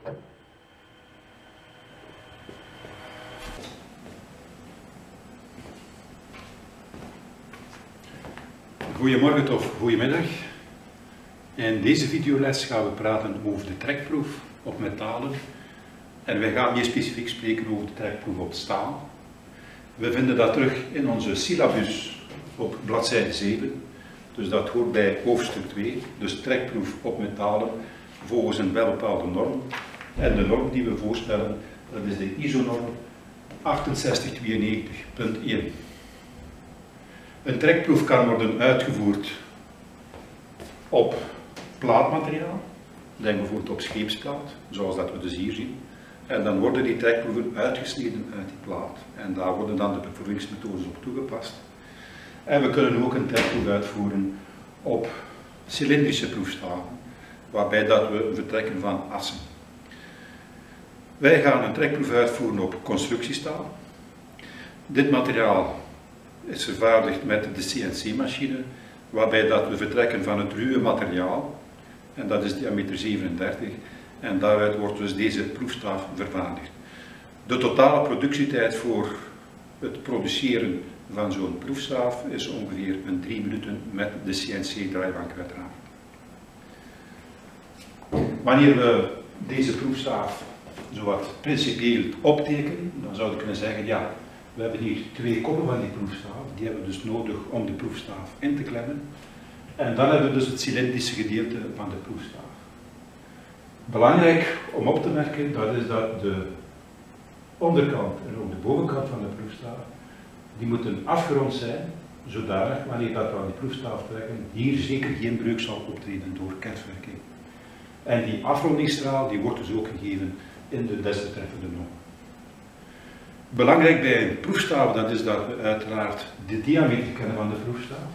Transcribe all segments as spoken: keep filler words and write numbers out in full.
Goedemorgen of goedemiddag. In deze videoles gaan we praten over de trekproef op metalen en wij gaan meer specifiek spreken over de trekproef op staal. We vinden dat terug in onze syllabus op bladzijde zeven, dus dat hoort bij hoofdstuk twee, dus trekproef op metalen volgens een welbepaalde norm. En de norm die we voorstellen, dat is de I S O-norm achtenzestig tweeënnegentig punt één. Een trekproef kan worden uitgevoerd op plaatmateriaal, denk bijvoorbeeld op scheepsplaat, zoals dat we dus hier zien. En dan worden die trekproeven uitgesneden uit die plaat en daar worden dan de beproevingsmethodes op toegepast. En we kunnen ook een trekproef uitvoeren op cilindrische proefstalen, waarbij dat we vertrekken van assen. Wij gaan een trekproef uitvoeren op constructiestaal. Dit materiaal is vervaardigd met de C N C-machine, waarbij dat we vertrekken van het ruwe materiaal, en dat is diameter zevenendertig, en daaruit wordt dus deze proefstaaf vervaardigd. De totale productietijd voor het produceren van zo'n proefstaaf is ongeveer een drie minuten met de C N C-draaibank uiteraard. Wanneer we deze proefstaaf zowat principieel optekenen, dan zou je kunnen zeggen, ja, we hebben hier twee koppen van die proefstaaf, die hebben we dus nodig om de proefstaaf in te klemmen. En dan hebben we dus het cilindrische gedeelte van de proefstaaf. Belangrijk om op te merken, dat is dat de onderkant en ook de bovenkant van de proefstaaf, die moeten afgerond zijn, zodanig wanneer dat we aan die proefstaaf trekken, hier zeker geen breuk zal optreden door kerfwerking. En die afrondingsstraal, die wordt dus ook gegeven in de desbetreffende norm. Belangrijk bij een proefstaaf, dat is dat we uiteraard de diameter kennen van de proefstaaf.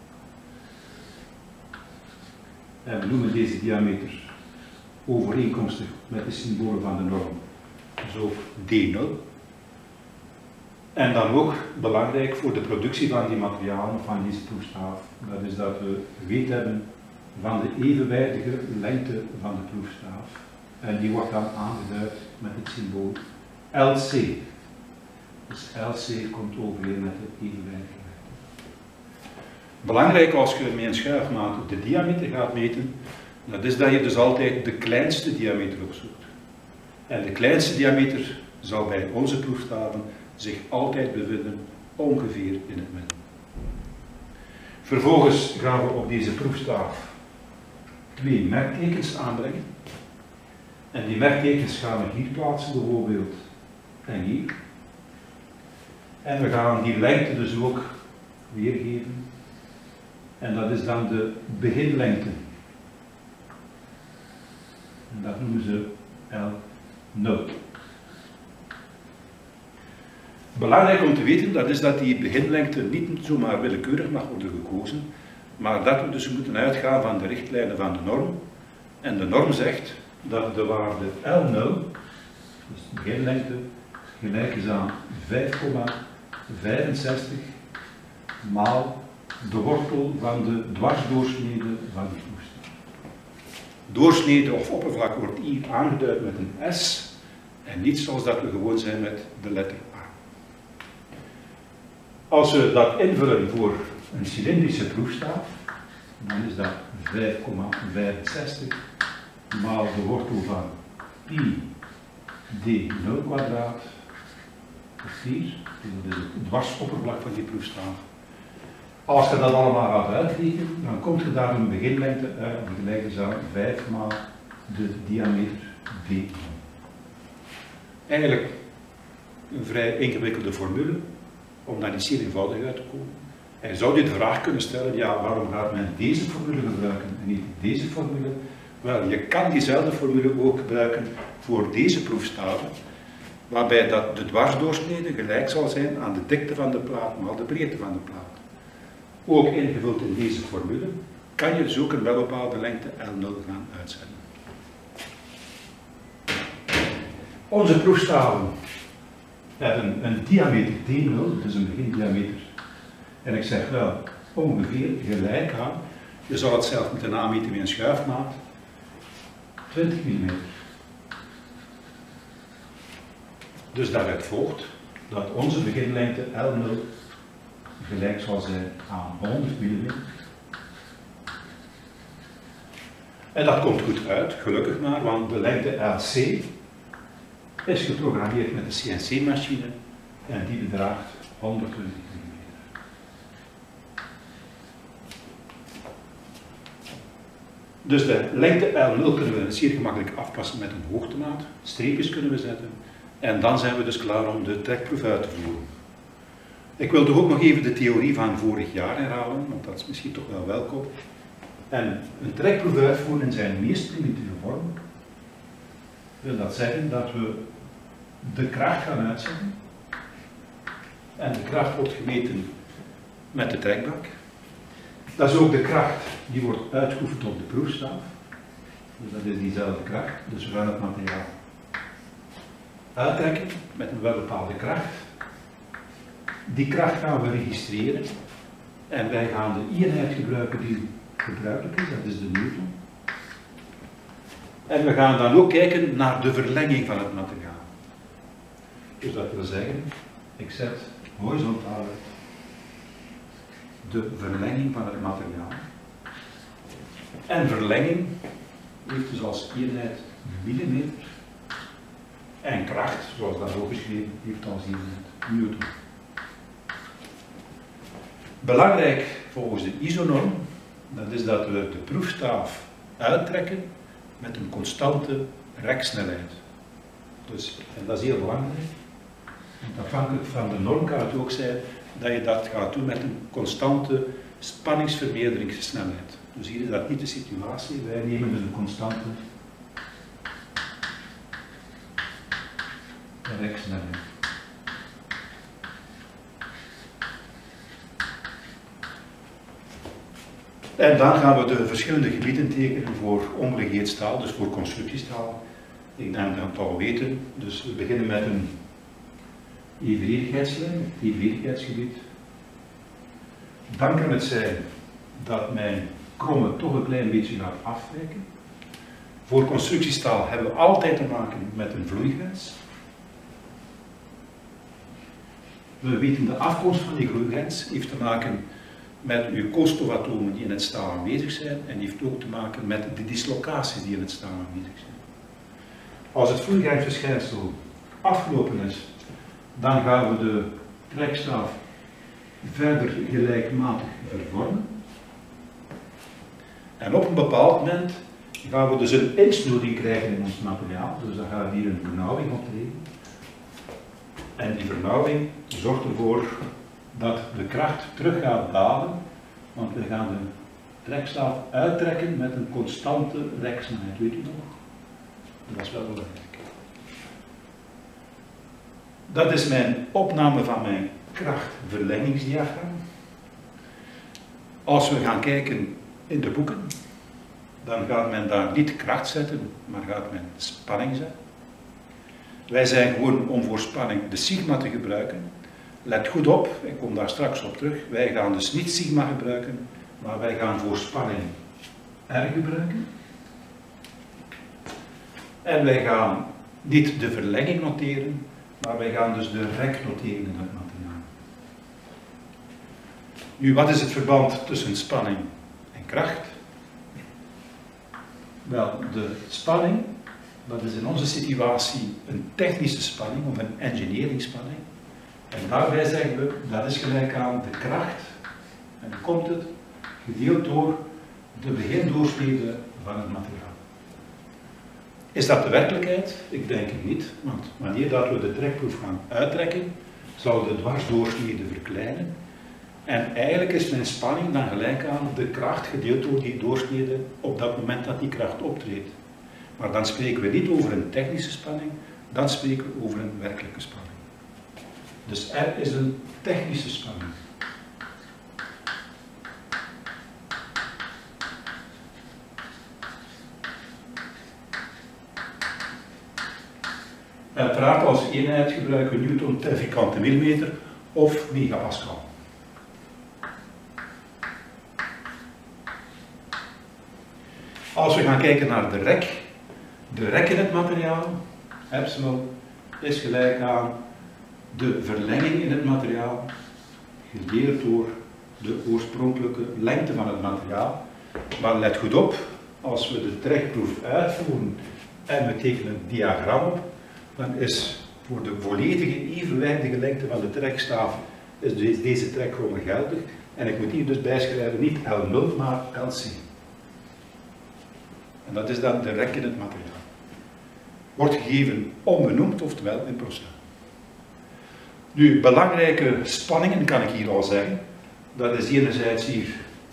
En we noemen deze diameter overeenkomstig met de symbolen van de norm, dus ook D nul. En dan ook belangrijk voor de productie van die materialen van deze proefstaaf, dat is dat we weet hebben van de evenwijdige lengte van de proefstaaf. En die wordt dan aangeduid met het symbool L C. Dus L C komt overeen met de evenwijdige lengte. Belangrijk als je met een schuifmaat de diameter gaat meten, dat is dat je dus altijd de kleinste diameter opzoekt. En de kleinste diameter zal bij onze proefstaven zich altijd bevinden ongeveer in het midden. Vervolgens gaan we op deze proefstaaf twee merktekens aanbrengen. En die merktekens gaan we hier plaatsen bijvoorbeeld en hier. En we gaan die lengte dus ook weergeven. En dat is dan de beginlengte. En dat noemen ze L nul. Belangrijk om te weten, dat is dat die beginlengte niet zomaar willekeurig mag worden gekozen, maar dat we dus moeten uitgaan van de richtlijnen van de norm. En de norm zegt dat de waarde L nul, dus de beginlengte, gelijk is aan vijf komma vijfenzestig maal de wortel van de dwarsdoorsnede van die proefstaaf. Doorsnede of oppervlak wordt hier aangeduid met een S en niet zoals dat we gewoon zijn met de letter A. Als we dat invullen voor een cilindrische proefstaaf, dan is dat vijf komma vijfenzestig maal de wortel van pi d nul kwadraat, vier, dat is het dwarsoppervlak van die proefstaaf. Als je dat allemaal gaat uitrekenen, dan komt je daar een beginlengte uit, die gelijk is aan vijf maal de diameter d nul. Eigenlijk een vrij ingewikkelde formule om naar die zeer eenvoudig uit te komen. En je zou je de vraag kunnen stellen, ja, waarom gaat men deze formule gebruiken en niet deze formule? Wel, je kan diezelfde formule ook gebruiken voor deze proefstaven, waarbij dat de dwarsdoorsnede gelijk zal zijn aan de dikte van de plaat maal de breedte van de plaat. Ook ingevuld in deze formule kan je dus ook een welbepaalde lengte L nul gaan uitzetten. Onze proefstaven hebben een diameter D nul, dus een begindiameter. En ik zeg wel, ongeveer gelijk aan, je zou het zelf moeten aanmeten met een schuifmaat, twintig millimeter. Dus daaruit volgt dat onze beginlengte L nul gelijk zal zijn aan honderd millimeter. En dat komt goed uit, gelukkig maar, want de lengte L C is geprogrammeerd met de C N C-machine en die bedraagt honderdtwintig millimeter. Dus de lengte L nul kunnen we zeer gemakkelijk afpassen met een hoogtemaat, streepjes kunnen we zetten en dan zijn we dus klaar om de trekproef uit te voeren. Ik wil toch ook nog even de theorie van vorig jaar herhalen, want dat is misschien toch wel welkom. En een trekproef uitvoeren in zijn meest primitieve vorm wil dat zeggen dat we de kracht gaan uitzetten. En de kracht wordt gemeten met de trekbak. Dat is ook de kracht die wordt uitgeoefend op de proefstaaf. Dus dat is diezelfde kracht. Dus we gaan het materiaal uittrekken met een welbepaalde kracht. Die kracht gaan we registreren. En wij gaan de eenheid gebruiken die gebruikelijk is, dat is de Newton. En we gaan dan ook kijken naar de verlenging van het materiaal. Dus dat wil zeggen, ik zet horizontaal uit de verlenging van het materiaal. En verlenging heeft dus als eenheid millimeter. En kracht, zoals daar ook geschreven, heeft als eenheid Newton. Belangrijk volgens de I S O-norm, dat is dat we de proefstaaf uittrekken met een constante reksnelheid. Dus, en dat is heel belangrijk. Want afhankelijk van de norm kan het ook zijn dat je dat gaat doen met een constante spanningsvermeerderingssnelheid. Dus hier is dat niet de situatie. Wij nemen dus een constante reksnelheid. En dan gaan we de verschillende gebieden tekenen voor onbelegeerd staal, dus voor constructiestaal. Ik denk dat we het al weten. Dus we beginnen met een evenredigheidslijn, het evenredigheidsgebied. Dan kan het zijn dat mijn kromme toch een klein beetje gaat afwijken. Voor constructiestaal hebben we altijd te maken met een vloeigrens. We weten de afkomst van die vloeigrens, heeft te maken met uw koolstofatomen die in het staal aanwezig zijn en die heeft ook te maken met de dislocaties die in het staal aanwezig zijn. Als het vloeigrensverschijnsel afgelopen is, dan gaan we de trekstaaf verder gelijkmatig vervormen. En op een bepaald moment gaan we dus een insnoering krijgen in ons materiaal, dus dan gaat hier een vernauwing optreden. En die vernauwing zorgt ervoor dat de kracht terug gaat dalen, want we gaan de trekstaaf uittrekken met een constante reksnelheid, weet u nog? Dat is wel belangrijk. Dat is mijn opname van mijn krachtverlengingsdiagram. Als we gaan kijken in de boeken, dan gaat men daar niet kracht zetten, maar gaat men spanning zetten. Wij zijn gewoon om voor spanning de sigma te gebruiken. Let goed op, ik kom daar straks op terug. Wij gaan dus niet sigma gebruiken, maar wij gaan voor spanning R gebruiken. En wij gaan niet de verlenging noteren, maar wij gaan dus de rek noteren in het materiaal. Nu, wat is het verband tussen spanning en kracht? Wel, de spanning, dat is in onze situatie een technische spanning of een engineeringspanning. En daarbij zeggen we, dat is gelijk aan de kracht, en dan komt het, gedeeld door de begindoorsnede van het materiaal. Is dat de werkelijkheid? Ik denk het niet, want wanneer dat we de trekproef gaan uittrekken, zal de dwarsdoorsnede verkleinen. En eigenlijk is mijn spanning dan gelijk aan de kracht gedeeld door die doorsnede op dat moment dat die kracht optreedt. Maar dan spreken we niet over een technische spanning, dan spreken we over een werkelijke spanning. Dus R is een technische spanning. Uiteraard als eenheid gebruiken we Newton per vierkante millimeter of megapascal. Als we gaan kijken naar de rek, de rek in het materiaal, epsilon, is gelijk aan de verlenging in het materiaal gedeeld door de oorspronkelijke lengte van het materiaal. Maar let goed op, als we de trekproef uitvoeren en we tekenen een diagram op, dan is voor de volledige evenwijdige lengte van de trekstaaf is deze trekrommel geldig. En ik moet hier dus bijschrijven niet L nul, maar L C. En dat is dan de rek in het materiaal. Wordt gegeven onbenoemd, oftewel in procent. Nu, belangrijke spanningen kan ik hier al zeggen. Dat is enerzijds hier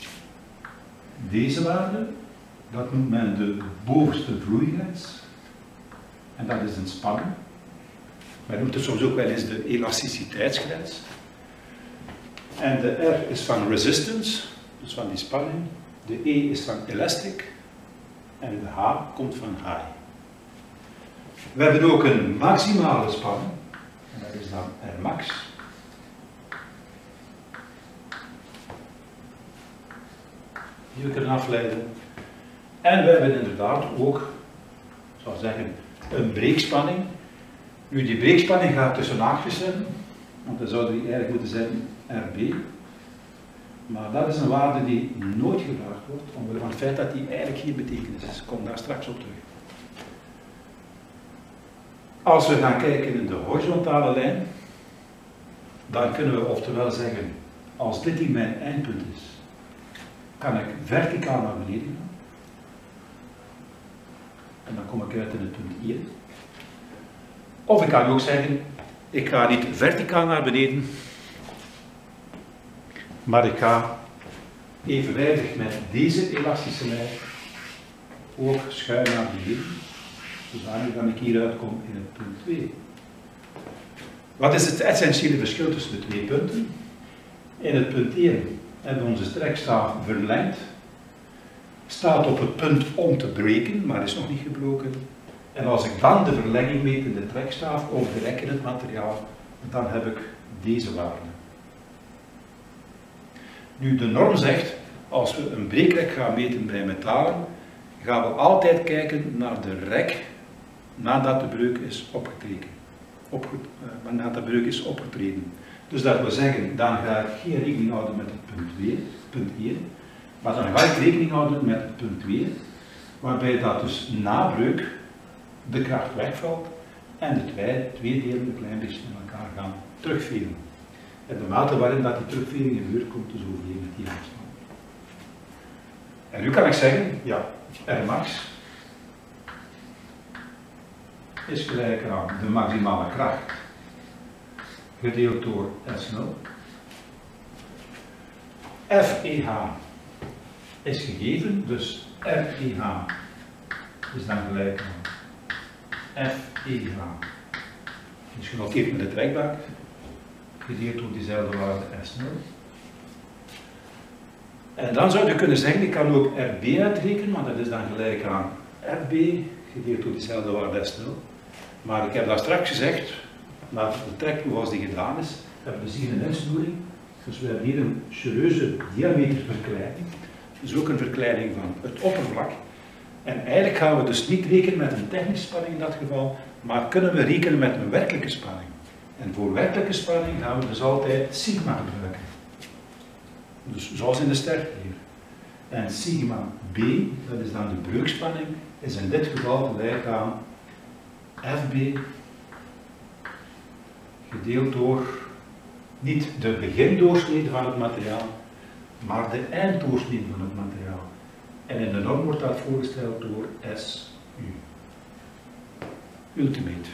deze waarde. Dat noemt men de bovenste vloeigrens. En dat is een spanning. Men noemt het soms ook wel eens de elasticiteitsgrens. En de R is van resistance, dus van die spanning. De E is van elastic. En de H komt van high. We hebben ook een maximale spanning. En dat is dan R max. Die we kunnen afleiden. En we hebben inderdaad ook, ik zou zeggen, een breekspanning. Nu, die breekspanning gaat tussen haakjes zetten, want dan zou die eigenlijk moeten zijn R B. Maar dat is een waarde die nooit gevraagd wordt, omwille van het feit dat die eigenlijk geen betekenis is. Ik kom daar straks op terug. Als we gaan kijken in de horizontale lijn, dan kunnen we oftewel zeggen, als dit hier mijn eindpunt is, kan ik verticaal naar beneden gaan. En dan kom ik uit in het punt één. Of ik kan ook zeggen, ik ga niet verticaal naar beneden, maar ik ga evenwijdig met deze elastische lijn ook schuin naar beneden, zodanig dat ik hier uitkom in het punt twee. Wat is het essentiële verschil tussen de twee punten? In het punt één hebben we onze strekstaaf verlengd, staat op het punt om te breken, maar is nog niet gebroken. En als ik dan de verlenging meet in de trekstaaf of de rek in het materiaal, dan heb ik deze waarde. Nu, de norm zegt, als we een breekrek gaan meten bij metalen, gaan we altijd kijken naar de rek nadat de breuk is opgetreden. Opge uh, nadat de breuk is opgetreden. Dus dat wil zeggen, dan ga ik geen rekening houden met het punt, twee, punt één, maar dan ga ik rekening houden met het punt twee, waarbij dat dus na breuk de kracht wegvalt en de twee, twee delen een klein beetje in elkaar gaan terugveren. En de mate waarin dat die terugvering gebeurt, komt dus overeen met die afstand. En nu kan ik zeggen, ja, R max is gelijk aan de maximale kracht gedeeld door S nul. F E H is gegeven, dus R E H is dan gelijk aan F E H is genoteerd met de trekbaak, gedeeld door diezelfde waarde S nul. En dan zou je kunnen zeggen, ik kan ook R B uitrekenen, maar dat is dan gelijk aan R B, gedeeld door diezelfde waarde S nul. Maar ik heb daar straks gezegd, na de trekproef als die gedaan is, hebben we hier een insnoering. Dus we hebben hier een serieuze diameterverkleining. Dus ook een verkleining van het oppervlak. En eigenlijk gaan we dus niet rekenen met een technische spanning in dat geval, maar kunnen we rekenen met een werkelijke spanning. En voor werkelijke spanning gaan we dus altijd sigma gebruiken. Dus zoals in de sterkleer. En sigma B, dat is dan de breukspanning, is in dit geval gelijk aan F B gedeeld door niet de begindoorsnede van het materiaal, maar de einddoorsnede van het materiaal. En in de norm wordt dat voorgesteld door S U. Ultimate.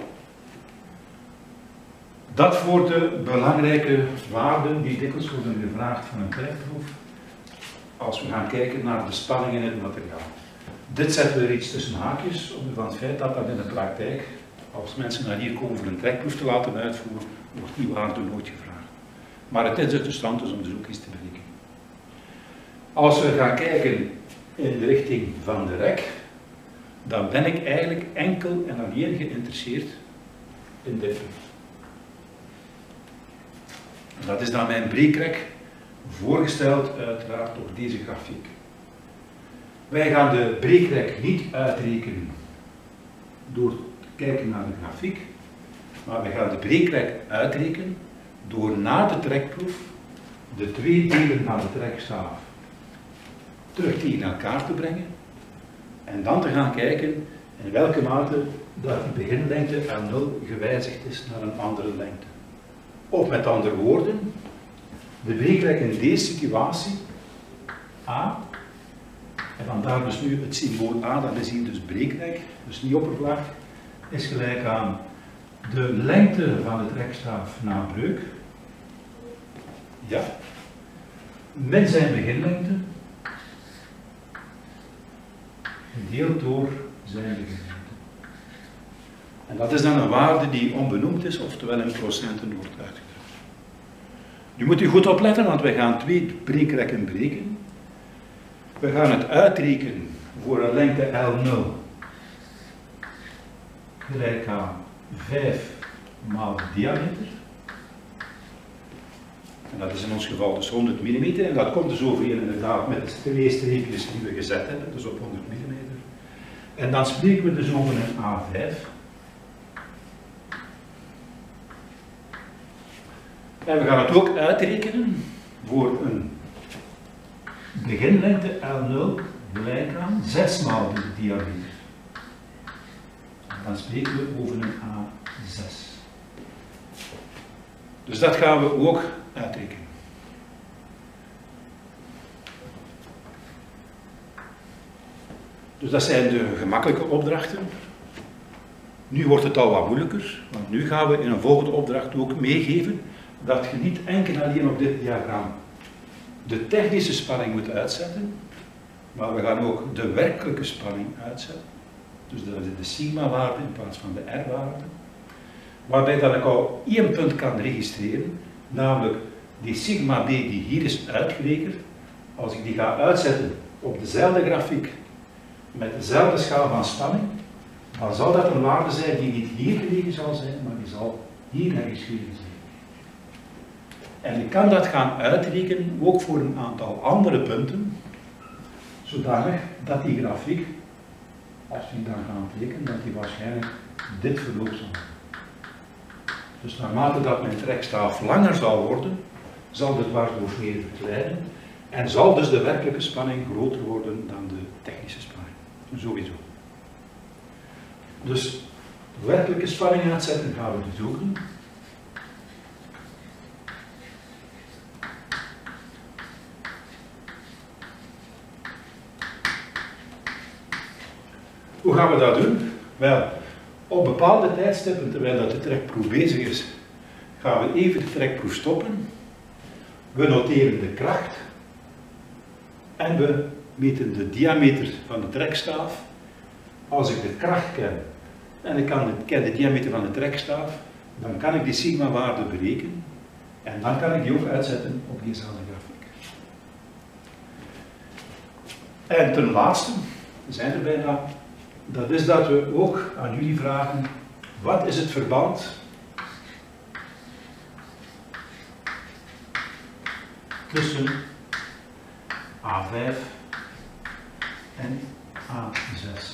Dat voor de belangrijke waarden die dikwijls worden gevraagd van een trekproef, als we gaan kijken naar de spanning in het materiaal. Dit zetten we er iets tussen haakjes, omwille van het feit dat dat in de praktijk, als mensen naar hier komen voor een trekproef te laten uitvoeren, wordt die waarde nooit gevraagd. Maar het is interessant dus om dus ook iets te berekenen. Als we gaan kijken in de richting van de rek, dan ben ik eigenlijk enkel en alleen geïnteresseerd in dit punt. Dat is dan mijn breekrek, voorgesteld uiteraard door deze grafiek. Wij gaan de breekrek niet uitrekenen door te kijken naar de grafiek, Maar we gaan de breekrek uitrekenen door na de trekproef de twee delen van de trekstaaf terug tegen elkaar te brengen en dan te gaan kijken in welke mate dat die beginlengte L nul gewijzigd is naar een andere lengte. Of met andere woorden, de breekrek in deze situatie, A, en vandaar dus nu het symbool A, dat is hier dus breekrek, dus niet oppervlak, is gelijk aan de lengte van de trekstaaf na breuk, ja, min zijn beginlengte, gedeeld door zijn beginlengte. En dat is dan een waarde die onbenoemd is, oftewel in procenten wordt uitgedrukt. Nu moet u goed opletten, want we gaan twee breekrekken breken. We gaan het uitrekenen voor een lengte L nul gelijk aan vijf maal de diameter. En dat is in ons geval dus honderd millimeter. En dat komt dus overeen inderdaad met de twee streepjes die we gezet hebben, dus op honderd millimeter. En dan spreken we dus over een A vijf. En we gaan het ook uitrekenen voor een beginlengte L nul gelijk aan zes maal de diameter. En dan spreken we over een A zes. Dus dat gaan we ook uitrekenen. Dus dat zijn de gemakkelijke opdrachten. Nu wordt het al wat moeilijker, want nu gaan we in een volgende opdracht ook meegeven dat je niet enkel alleen op dit diagram de technische spanning moet uitzetten, maar we gaan ook de werkelijke spanning uitzetten. Dus dat is de sigma-waarde in plaats van de R-waarde. Waarbij dat ik al één punt kan registreren, namelijk die sigma B die hier is uitgerekend. Als ik die ga uitzetten op dezelfde grafiek met dezelfde schaal van spanning, dan zal dat een waarde zijn die niet hier gelegen zal zijn, maar die zal hier geschreven zijn. En ik kan dat gaan uitrekenen ook voor een aantal andere punten, zodanig dat die grafiek, als we die dan gaan tekenen, dat die waarschijnlijk dit verloop zal hebben. Dus naarmate dat mijn trekstaaf langer zal worden, zal de dwarsdoorsnede verkleinen en zal dus de werkelijke spanning groter worden dan de technische spanning. Sowieso. Dus werkelijke spanning uitzetten gaan we dus ook doen. Hoe gaan we dat doen? Wel, op bepaalde tijdstippen, terwijl dat de trekproef bezig is, gaan we even de trekproef stoppen. We noteren de kracht en we meten de diameter van de trekstaaf. Als ik de kracht ken en ik kan de, ken de diameter van de trekstaaf, dan kan ik die sigma-waarde berekenen en dan kan ik die ook uitzetten op diezelfde grafiek. En ten laatste, we zijn er bijna, dat is dat we ook aan jullie vragen, wat is het verband tussen A vijf en A zes?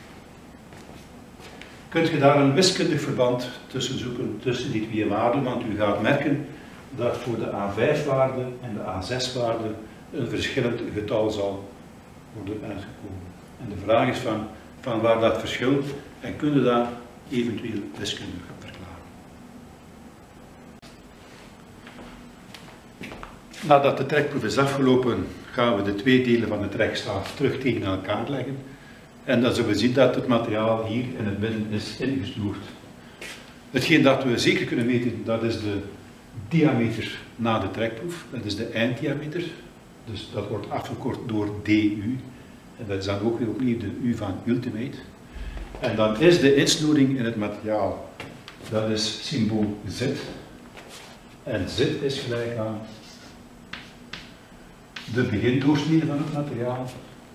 Kunt je daar een wiskundig verband tussen zoeken, tussen die twee waarden, want u gaat merken dat voor de A vijf waarde en de A zes waarde een verschillend getal zal worden uitgekomen. En de vraag is van, van waar dat verschilt en kun je dat eventueel wiskundig verklaren. Nadat de trekproef is afgelopen, gaan we de twee delen van de trekstaaf terug tegen elkaar leggen. En dan zullen we zien dat het materiaal hier in het midden is ingesnoerd. Hetgeen dat we zeker kunnen meten, dat is de diameter na de trekproef. Dat is de einddiameter. Dus dat wordt afgekort door D U. En dat is dan ook weer opnieuw de U van ultimate. En dan is de insnoering in het materiaal, dat is symbool Z. En Z is gelijk aan de begindoorsnede van het materiaal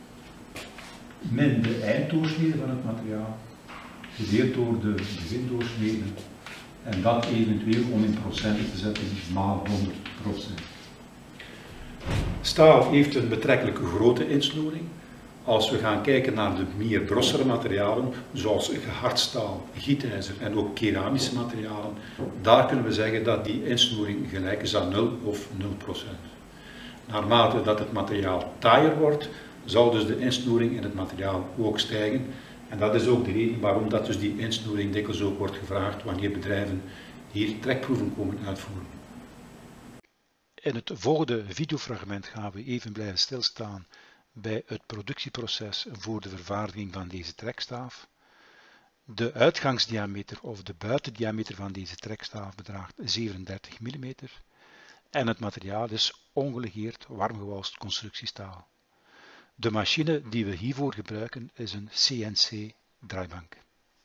min de einddoorsnede van het materiaal, gedeeld door de begindoorsnede, en dat eventueel om in procenten te zetten, maal honderd procent. Staal heeft een betrekkelijke grote insnoering. Als we gaan kijken naar de meer brossere materialen, zoals gehardstaal, gietijzer en ook keramische materialen, daar kunnen we zeggen dat die insnoering gelijk is aan nul of nul procent. Naarmate dat het materiaal taaier wordt, zal dus de insnoering in het materiaal ook stijgen. En dat is ook de reden waarom dat dus die insnoering dikwijls ook wordt gevraagd wanneer bedrijven hier trekproeven komen uitvoeren. In het volgende videofragment gaan we even blijven stilstaan bij het productieproces voor de vervaardiging van deze trekstaaf. De uitgangsdiameter of de buitendiameter van deze trekstaaf bedraagt zevenendertig millimeter en het materiaal is ongelegeerd warmgewalst constructiestaal. De machine die we hiervoor gebruiken is een C N C draaibank.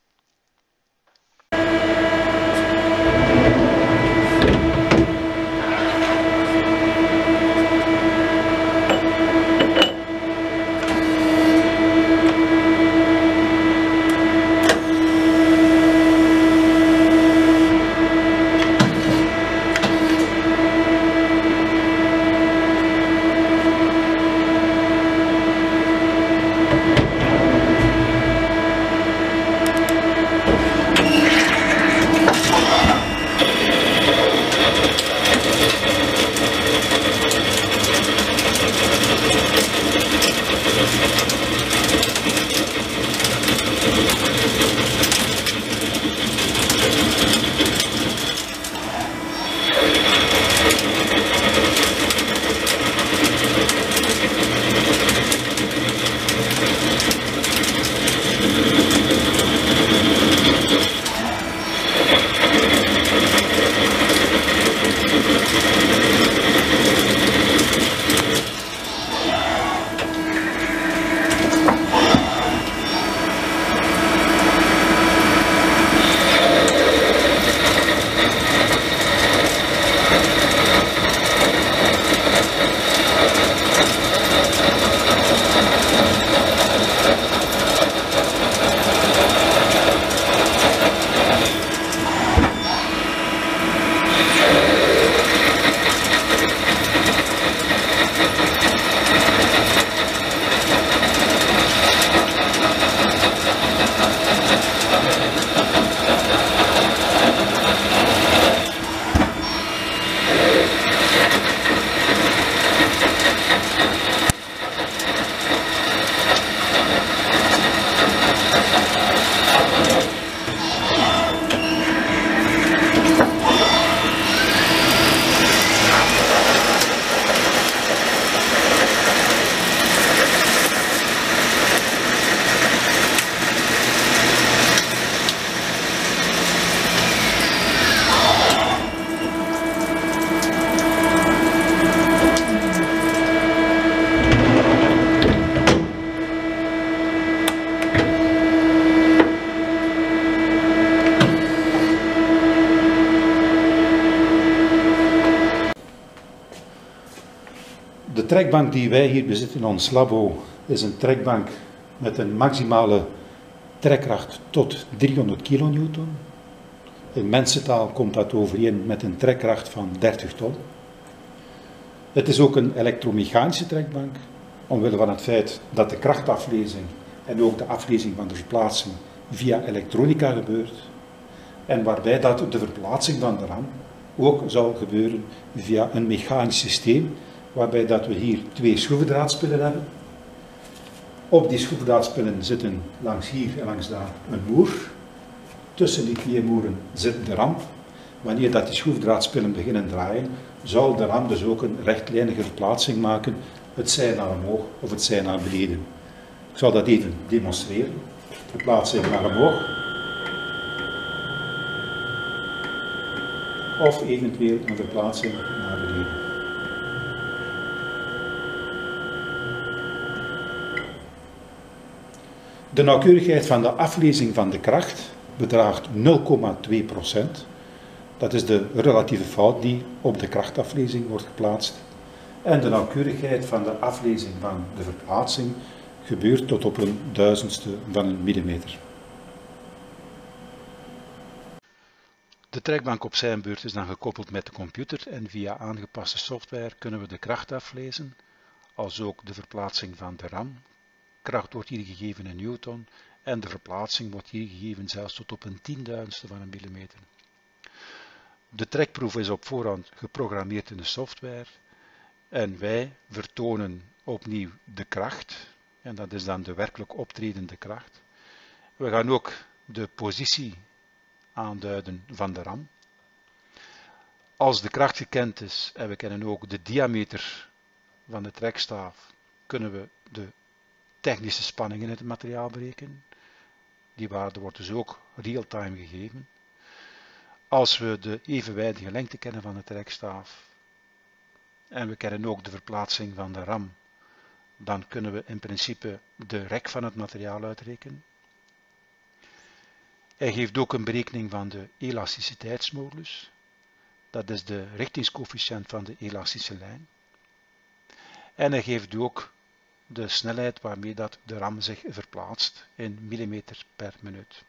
De trekbank die wij hier bezitten in ons labo is een trekbank met een maximale trekkracht tot driehonderd kilonewton. In mensentaal komt dat overeen met een trekkracht van dertig ton. Het is ook een elektromechanische trekbank, omwille van het feit dat de krachtaflezing en ook de aflezing van de verplaatsing via elektronica gebeurt. En waarbij dat de verplaatsing van de ram ook zal gebeuren via een mechanisch systeem, waarbij dat we hier twee schroevendraadspillen hebben. Op die schroevendraadspillen zitten langs hier en langs daar een moer. Tussen die twee moeren zit de ram. Wanneer dat die schroevendraadspillen beginnen draaien, zal de ram dus ook een rechtlijnige verplaatsing maken, het zij naar omhoog of het zij naar beneden. Ik zal dat even demonstreren. Verplaatsing naar omhoog. Of eventueel een verplaatsing naar beneden. De nauwkeurigheid van de aflezing van de kracht bedraagt nul komma twee procent. Dat is de relatieve fout die op de krachtaflezing wordt geplaatst. En de nauwkeurigheid van de aflezing van de verplaatsing gebeurt tot op een duizendste van een millimeter. De trekbank op zijn beurt is dan gekoppeld met de computer en via aangepaste software kunnen we de kracht aflezen, als ook de verplaatsing van de ram, kracht wordt hier gegeven in newton en de verplaatsing wordt hier gegeven zelfs tot op een tienduizendste van een millimeter. De trekproef is op voorhand geprogrammeerd in de software en wij vertonen opnieuw de kracht en dat is dan de werkelijk optredende kracht. We gaan ook de positie aanduiden van de ram. Als de kracht gekend is en we kennen ook de diameter van de trekstaaf, kunnen we de technische spanning in het materiaal berekenen. Die waarde wordt dus ook real-time gegeven. Als we de evenwijdige lengte kennen van de trekstaaf en we kennen ook de verplaatsing van de ram, dan kunnen we in principe de rek van het materiaal uitrekenen. Hij geeft ook een berekening van de elasticiteitsmodulus. Dat is de richtingscoëfficiënt van de elastische lijn. En hij geeft ook de snelheid waarmee dat de ram zich verplaatst in millimeter per minuut.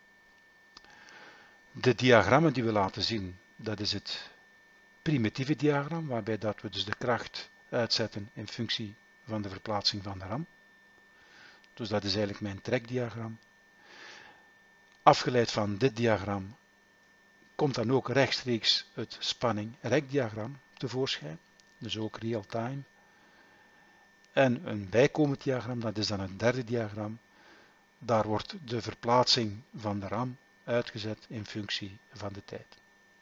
De diagrammen die we laten zien, dat is het primitieve diagram, waarbij dat we dus de kracht uitzetten in functie van de verplaatsing van de ram. Dus dat is eigenlijk mijn trekdiagram. Afgeleid van dit diagram komt dan ook rechtstreeks het spanning-rekdiagram tevoorschijn, dus ook real-time. En een bijkomend diagram, dat is dan het derde diagram. Daar wordt de verplaatsing van de ram uitgezet in functie van de tijd.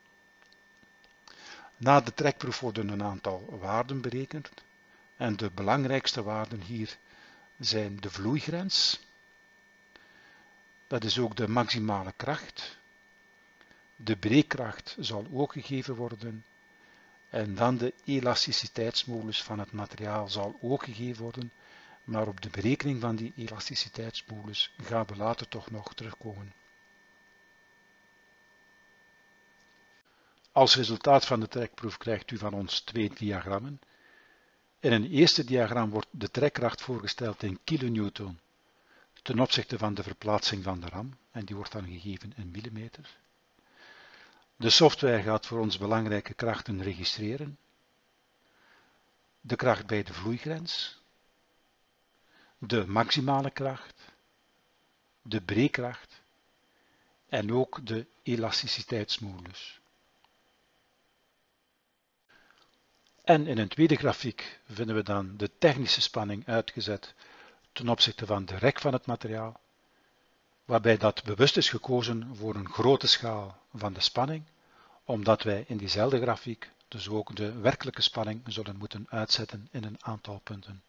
Na de trekproef worden een aantal waarden berekend. En de belangrijkste waarden hier zijn de vloeigrens. Dat is ook de maximale kracht. De breekkracht zal ook gegeven worden. En dan de elasticiteitsmodulus van het materiaal zal ook gegeven worden. Maar op de berekening van die elasticiteitsmodulus gaan we later toch nog terugkomen. Als resultaat van de trekproef krijgt u van ons twee diagrammen. In een eerste diagram wordt de trekkracht voorgesteld in kilonewton ten opzichte van de verplaatsing van de ram en die wordt dan gegeven in millimeter. De software gaat voor ons belangrijke krachten registreren. De kracht bij de vloeigrens, de maximale kracht, de breekkracht en ook de elasticiteitsmodulus. En in een tweede grafiek vinden we dan de technische spanning uitgezet ten opzichte van de rek van het materiaal, waarbij dat bewust is gekozen voor een grote schaal van de spanning, omdat wij in diezelfde grafiek dus ook de werkelijke spanning zullen moeten uitzetten in een aantal punten.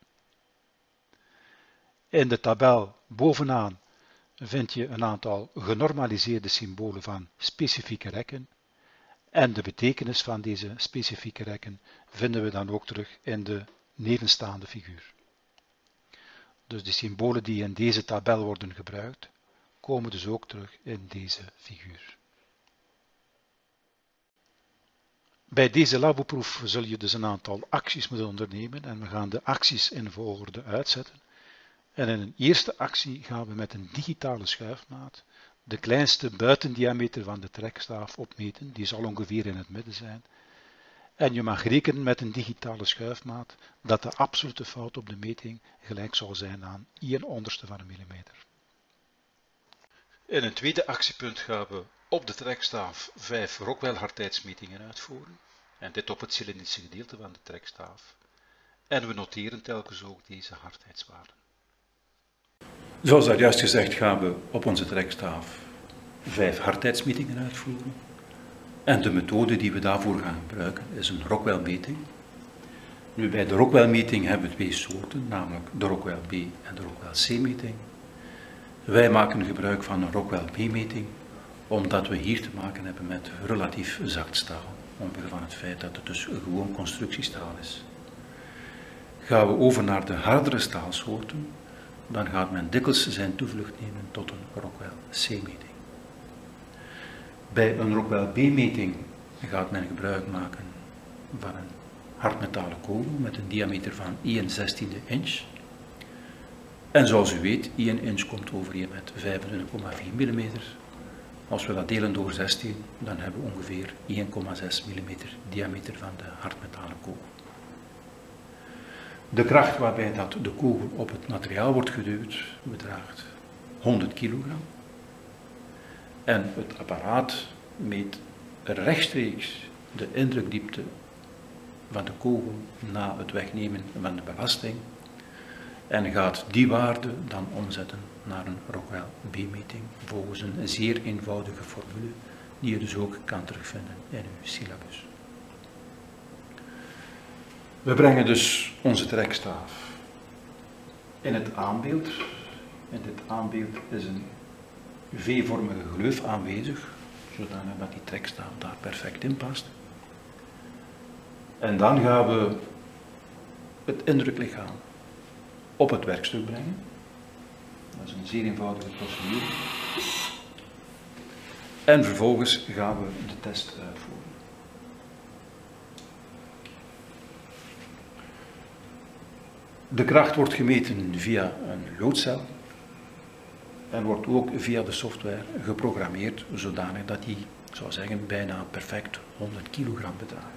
In de tabel bovenaan vind je een aantal genormaliseerde symbolen van specifieke rekken. En de betekenis van deze specifieke rekken vinden we dan ook terug in de nevenstaande figuur. Dus de symbolen die in deze tabel worden gebruikt, komen dus ook terug in deze figuur. Bij deze laboproef zul je dus een aantal acties moeten ondernemen en we gaan de acties in volgorde uitzetten. En in een eerste actie gaan we met een digitale schuifmaat de kleinste buitendiameter van de trekstaaf opmeten, die zal ongeveer in het midden zijn. En je mag rekenen met een digitale schuifmaat dat de absolute fout op de meting gelijk zal zijn aan één honderdste van een millimeter. In een tweede actiepunt gaan we op de trekstaaf vijf Rockwell hardheidsmetingen uitvoeren. En dit op het cilindrische gedeelte van de trekstaaf. En we noteren telkens ook deze hardheidswaarden. Zoals daar juist gezegd gaan we op onze trekstaaf vijf hardheidsmetingen uitvoeren. En de methode die we daarvoor gaan gebruiken is een Rockwell-meting. Nu, bij de Rockwell-meting hebben we twee soorten, namelijk de Rockwell B en de Rockwell C-meting. Wij maken gebruik van een Rockwell B-meting, omdat we hier te maken hebben met relatief zacht staal, omwille van het feit dat het dus gewoon constructiestaal is. Gaan we over naar de hardere staalsoorten, dan gaat men dikwijls zijn toevlucht nemen tot een Rockwell C-meting. Bij een Rockwell B-meting gaat men gebruik maken van een hardmetalen kogel met een diameter van één zestiende inch. En zoals u weet, één inch komt overeen met vijfentwintig komma vier millimeter. Als we dat delen door zestien, dan hebben we ongeveer één komma zes millimeter diameter van de hardmetalen kogel. De kracht waarbij dat de kogel op het materiaal wordt geduwd bedraagt honderd kilogram. En het apparaat meet rechtstreeks de indrukdiepte van de kogel na het wegnemen van de belasting en gaat die waarde dan omzetten naar een Rockwell B-meting volgens een zeer eenvoudige formule die je dus ook kan terugvinden in uw syllabus. We brengen dus onze trekstaaf in het aanbeeld. In dit aanbeeld is een V-vormige gleuf aanwezig, zodanig dat die trekstaaf daar perfect in past. En dan gaan we het indruklichaam op het werkstuk brengen. Dat is een zeer eenvoudige procedure. En vervolgens gaan we de test uitvoeren. De kracht wordt gemeten via een loodcel en wordt ook via de software geprogrammeerd zodanig dat die, ik zou zeggen, bijna perfect honderd kilogram bedraagt.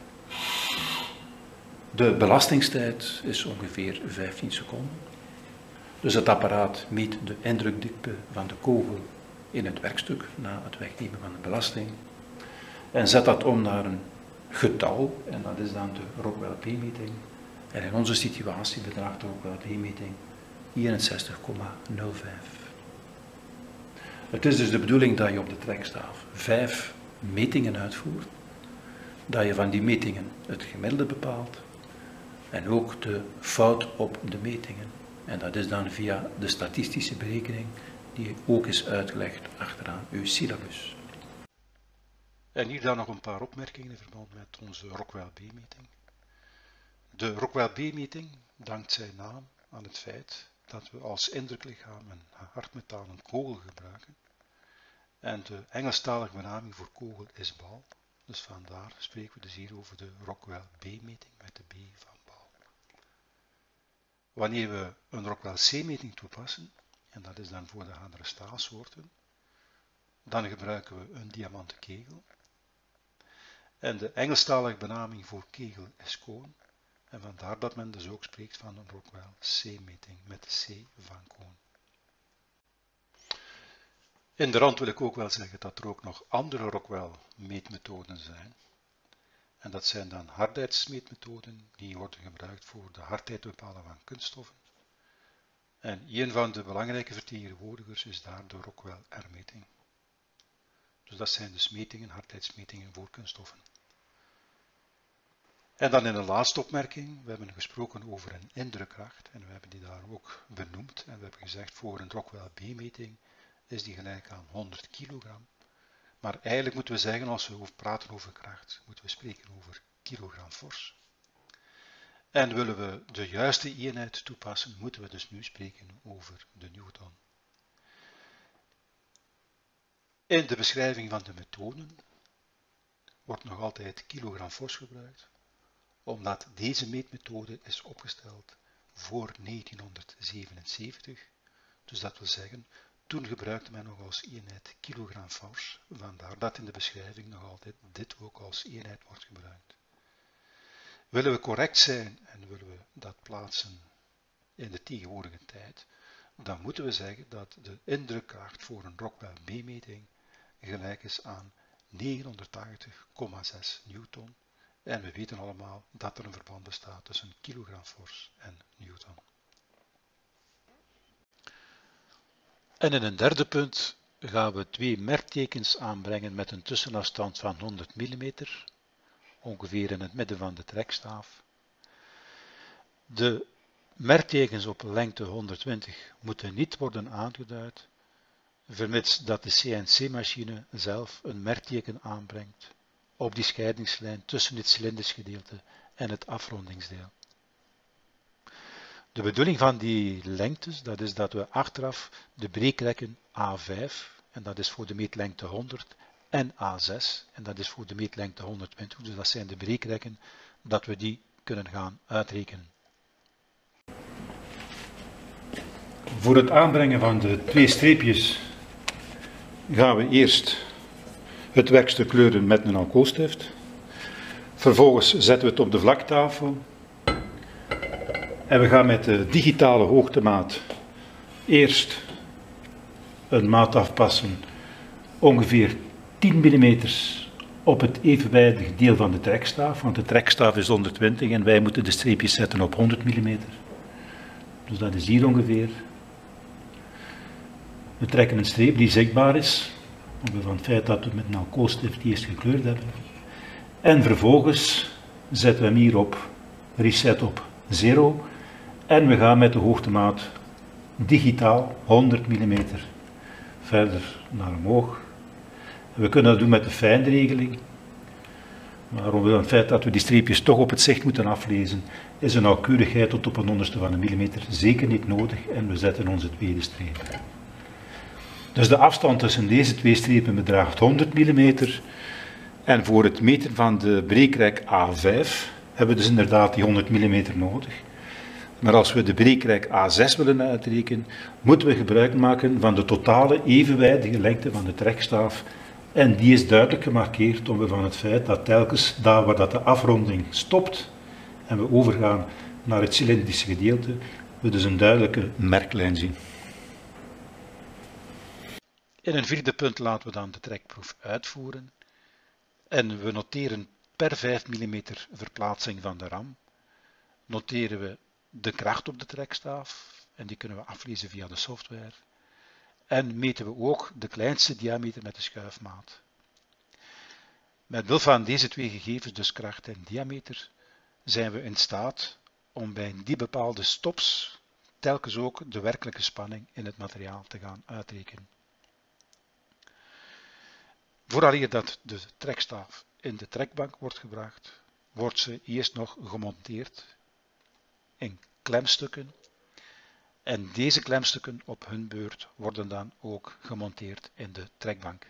De belastingstijd is ongeveer vijftien seconden. Dus het apparaat meet de indrukdiepte van de kogel in het werkstuk na het wegnemen van de belasting en zet dat om naar een getal en dat is dan de Rockwell B-meting. En in onze situatie bedraagt de Rockwell B-meting eenenzestig komma nul vijf. Het is dus de bedoeling dat je op de trekstaaf vijf metingen uitvoert, dat je van die metingen het gemiddelde bepaalt en ook de fout op de metingen. En dat is dan via de statistische berekening die ook is uitgelegd achteraan uw syllabus. En hier dan nog een paar opmerkingen in verband met onze Rockwell B-meting. De Rockwell B-meting dankt zijn naam aan het feit dat we als indruklichaam een hardmetalen kogel gebruiken. En de Engelstalige benaming voor kogel is bal. Dus vandaar spreken we dus hier over de Rockwell B-meting met de B van bal. Wanneer we een Rockwell C-meting toepassen, en dat is dan voor de andere staalsoorten, dan gebruiken we een diamanten kegel. En de Engelstalige benaming voor kegel is koon. En vandaar dat men dus ook spreekt van een Rockwell C-meting met de C van koon. In de rand wil ik ook wel zeggen dat er ook nog andere Rockwell meetmethoden zijn. En dat zijn dan hardheidsmeetmethoden die worden gebruikt voor de hardheid bepalen van kunststoffen. En een van de belangrijke vertegenwoordigers is daar de Rockwell R-meting. Dus dat zijn dus metingen, hardheidsmetingen voor kunststoffen. En dan in een laatste opmerking, we hebben gesproken over een indrukkracht en we hebben die daar ook benoemd en we hebben gezegd voor een Rockwell B-meting is die gelijk aan honderd kilogram. Maar eigenlijk moeten we zeggen, als we praten over kracht, moeten we spreken over kilogram fors. En willen we de juiste eenheid toepassen, moeten we dus nu spreken over de Newton. In de beschrijving van de methoden wordt nog altijd kilogram fors gebruikt, omdat deze meetmethode is opgesteld voor negentienhonderdzevenenzeventig. Dus dat wil zeggen, toen gebruikte men nog als eenheid kilogram fors, vandaar dat in de beschrijving nog altijd dit ook als eenheid wordt gebruikt. Willen we correct zijn en willen we dat plaatsen in de tegenwoordige tijd, dan moeten we zeggen dat de indrukkracht voor een Rockwell B-meting gelijk is aan negenhonderdtachtig komma zes newton. En we weten allemaal dat er een verband bestaat tussen kilogram fors en newton. En in een derde punt gaan we twee merktekens aanbrengen met een tussenafstand van honderd millimeter, ongeveer in het midden van de trekstaaf. De merktekens op lengte honderdtwintig moeten niet worden aangeduid, vermits dat de C N C-machine zelf een merkteken aanbrengt op die scheidingslijn tussen het cilindrisch gedeelte en het afrondingsdeel. De bedoeling van die lengtes, dat is dat we achteraf de breekrekken A vijf, en dat is voor de meetlengte honderd, en A zes, en dat is voor de meetlengte honderdtwintig, dus dat zijn de breekrekken, dat we die kunnen gaan uitrekenen. Voor het aanbrengen van de twee streepjes gaan we eerst het werkstuk kleuren met een alcoholstift. Vervolgens zetten we het op de vlaktafel En we gaan met de digitale hoogtemaat eerst een maat afpassen, ongeveer tien millimeter op het evenwijdige deel van de trekstaaf, want de trekstaaf is honderdtwintig en wij moeten de streepjes zetten op honderd millimeter. Dus dat is hier ongeveer. We trekken een streep die zichtbaar is, omwille van het feit dat we met een alcoholstift die eerst gekleurd hebben. En vervolgens zetten we hem hier op reset op zero en we gaan met de hoogtemaat digitaal honderd millimeter verder naar omhoog. We kunnen dat doen met de fijnregeling, maar omwille van het feit dat we die streepjes toch op het zicht moeten aflezen, is een nauwkeurigheid tot op een honderdste van een millimeter zeker niet nodig en we zetten onze tweede streep. Dus de afstand tussen deze twee strepen bedraagt honderd millimeter en voor het meten van de breekrek A vijf hebben we dus inderdaad die honderd millimeter nodig. Maar als we de breekrek A zes willen uitrekenen, moeten we gebruik maken van de totale evenwijdige lengte van de trekstaaf. En die is duidelijk gemarkeerd omwille van het feit dat telkens daar waar dat de afronding stopt en we overgaan naar het cilindrische gedeelte, we dus een duidelijke merklijn zien. In een vierde punt laten we dan de trekproef uitvoeren. En we noteren per vijf millimeter verplaatsing van de ram. Noteren we de kracht op de trekstaaf en die kunnen we aflezen via de software. En meten we ook de kleinste diameter met de schuifmaat. Met behulp van deze twee gegevens, dus kracht en diameter, zijn we in staat om bij die bepaalde stops telkens ook de werkelijke spanning in het materiaal te gaan uitrekenen. Vooraleer dat de trekstaaf in de trekbank wordt gebracht, wordt ze eerst nog gemonteerd in klemstukken. En deze klemstukken op hun beurt worden dan ook gemonteerd in de trekbank.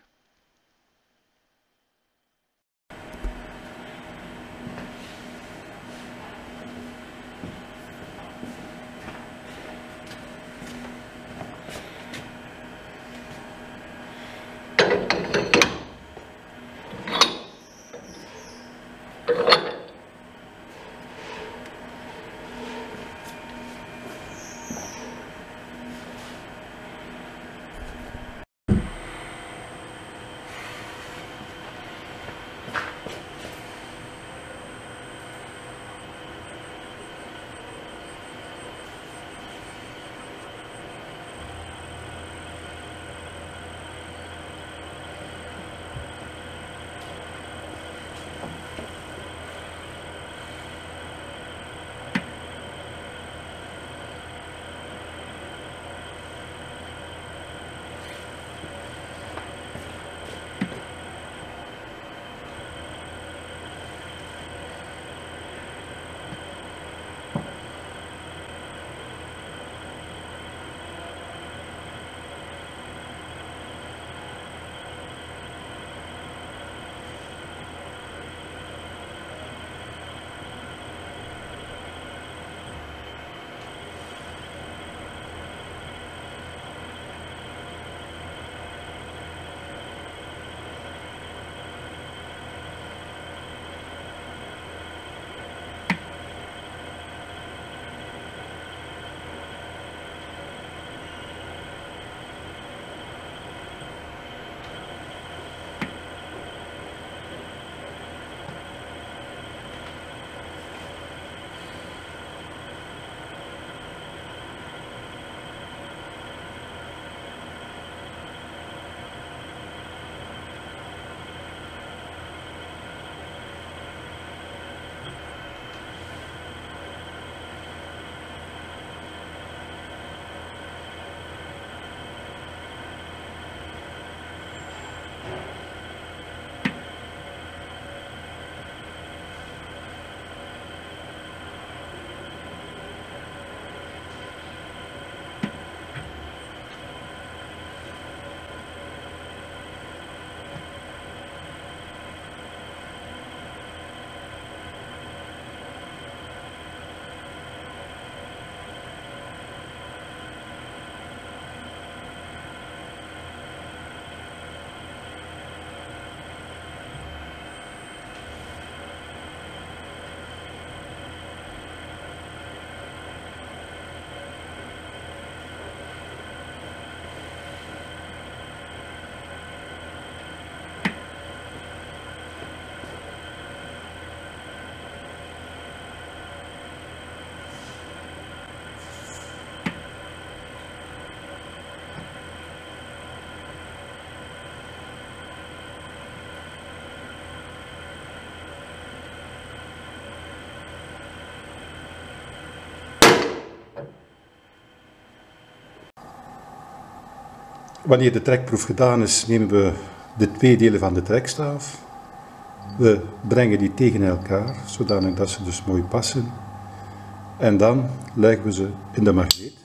Wanneer de trekproef gedaan is, nemen we de twee delen van de trekstaaf. We brengen die tegen elkaar, zodanig dat ze dus mooi passen. En dan leggen we ze in de magneet.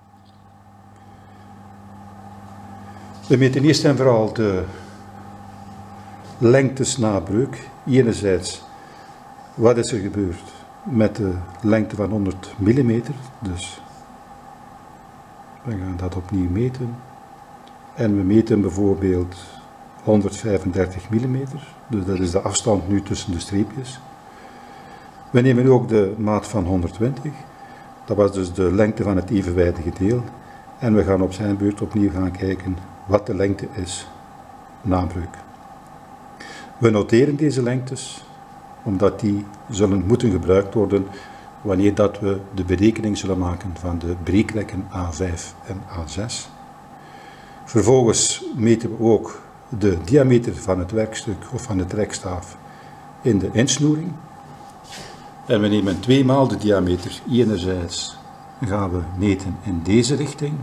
We meten eerst en vooral de lengtes na breuk. Enerzijds, wat is er gebeurd met de lengte van honderd millimeter. Dus we gaan dat opnieuw meten. En we meten bijvoorbeeld honderdvijfendertig millimeter. Dus dat is de afstand nu tussen de streepjes. We nemen ook de maat van honderdtwintig. Dat was dus de lengte van het evenwijdige deel. En we gaan op zijn beurt opnieuw gaan kijken wat de lengte is na breuk. We noteren deze lengtes, omdat die zullen moeten gebruikt worden wanneer dat we de berekening zullen maken van de breeklekken A vijf en A zes. Vervolgens meten we ook de diameter van het werkstuk of van de trekstaaf in de insnoering. En we nemen tweemaal de diameter. Enerzijds gaan we meten in deze richting.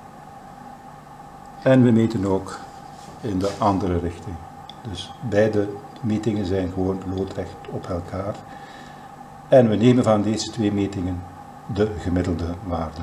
En we meten ook in de andere richting. Dus beide metingen zijn gewoon loodrecht op elkaar. En we nemen van deze twee metingen de gemiddelde waarde.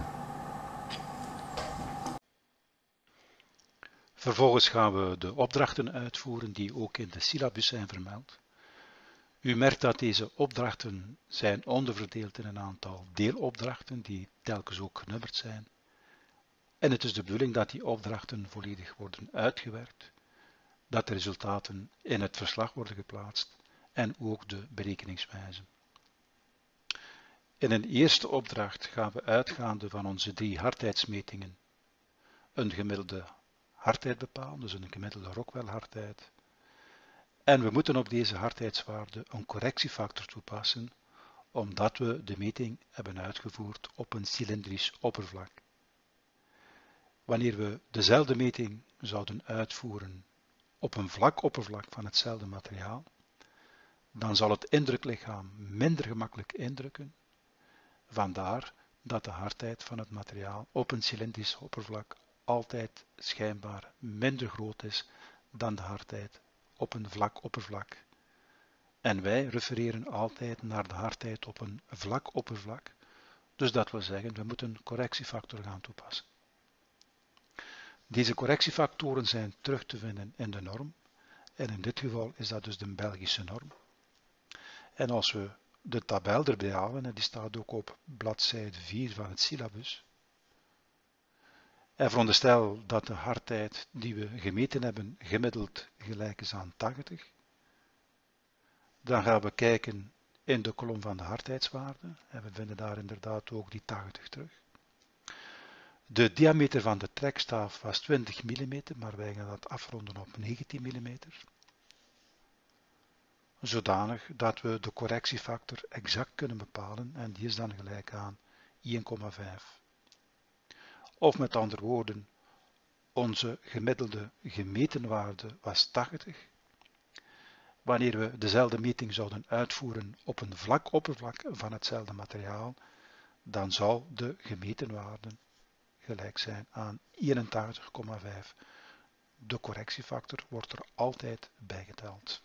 Vervolgens gaan we de opdrachten uitvoeren die ook in de syllabus zijn vermeld. U merkt dat deze opdrachten zijn onderverdeeld in een aantal deelopdrachten die telkens ook genummerd zijn. En het is de bedoeling dat die opdrachten volledig worden uitgewerkt, dat de resultaten in het verslag worden geplaatst en ook de berekeningswijze. In een eerste opdracht gaan we uitgaande van onze drie hardheidsmetingen een gemiddelde hardheid bepalen, dus een gemiddelde Rockwell-hardheid. En we moeten op deze hardheidswaarde een correctiefactor toepassen, omdat we de meting hebben uitgevoerd op een cilindrisch oppervlak. Wanneer we dezelfde meting zouden uitvoeren op een vlak oppervlak van hetzelfde materiaal, dan zal het indruklichaam minder gemakkelijk indrukken. Vandaar dat de hardheid van het materiaal op een cilindrisch oppervlak altijd schijnbaar minder groot is dan de hardheid op een vlak oppervlak. En wij refereren altijd naar de hardheid op een vlak oppervlak, dus dat wil zeggen, we moeten een correctiefactor gaan toepassen. Deze correctiefactoren zijn terug te vinden in de norm, en in dit geval is dat dus de Belgische norm. En als we de tabel erbij halen, en die staat ook op bladzijde vier van het syllabus, en veronderstel dat de hardheid die we gemeten hebben gemiddeld gelijk is aan tachtig, dan gaan we kijken in de kolom van de hardheidswaarde, en we vinden daar inderdaad ook die tachtig terug. De diameter van de trekstaaf was twintig millimeter, maar wij gaan dat afronden op negentien millimeter. Zodanig dat we de correctiefactor exact kunnen bepalen en die is dan gelijk aan één komma vijf. Of met andere woorden, onze gemiddelde gemeten waarde was tachtig. Wanneer we dezelfde meting zouden uitvoeren op een vlak oppervlak van hetzelfde materiaal, dan zal de gemeten waarde gelijk zijn aan eenentachtig komma vijf. De correctiefactor wordt er altijd bijgeteld.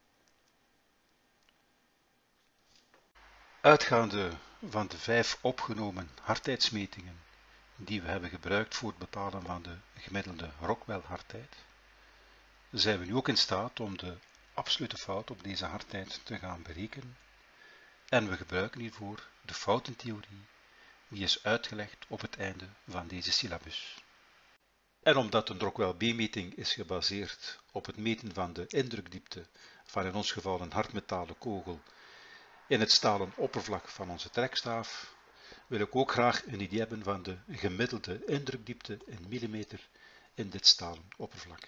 Uitgaande van de vijf opgenomen hardheidsmetingen die we hebben gebruikt voor het bepalen van de gemiddelde Rockwell-hardheid, zijn we nu ook in staat om de absolute fout op deze hardheid te gaan berekenen. En we gebruiken hiervoor de foutentheorie, die is uitgelegd op het einde van deze syllabus. En omdat een Rockwell-B-meting is gebaseerd op het meten van de indrukdiepte van in ons geval een hardmetalen kogel in het stalen oppervlak van onze trekstaaf, wil ik ook graag een idee hebben van de gemiddelde indrukdiepte in millimeter in dit stalen oppervlak.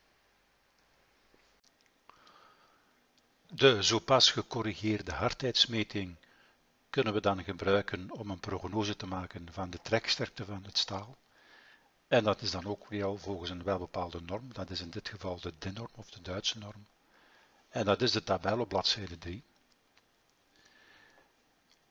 De zo pas gecorrigeerde hardheidsmeting kunnen we dan gebruiken om een prognose te maken van de treksterkte van het staal. En dat is dan ook weer al volgens een welbepaalde norm, dat is in dit geval de D I N-norm of de Duitse norm. En dat is de tabel op bladzijde drie.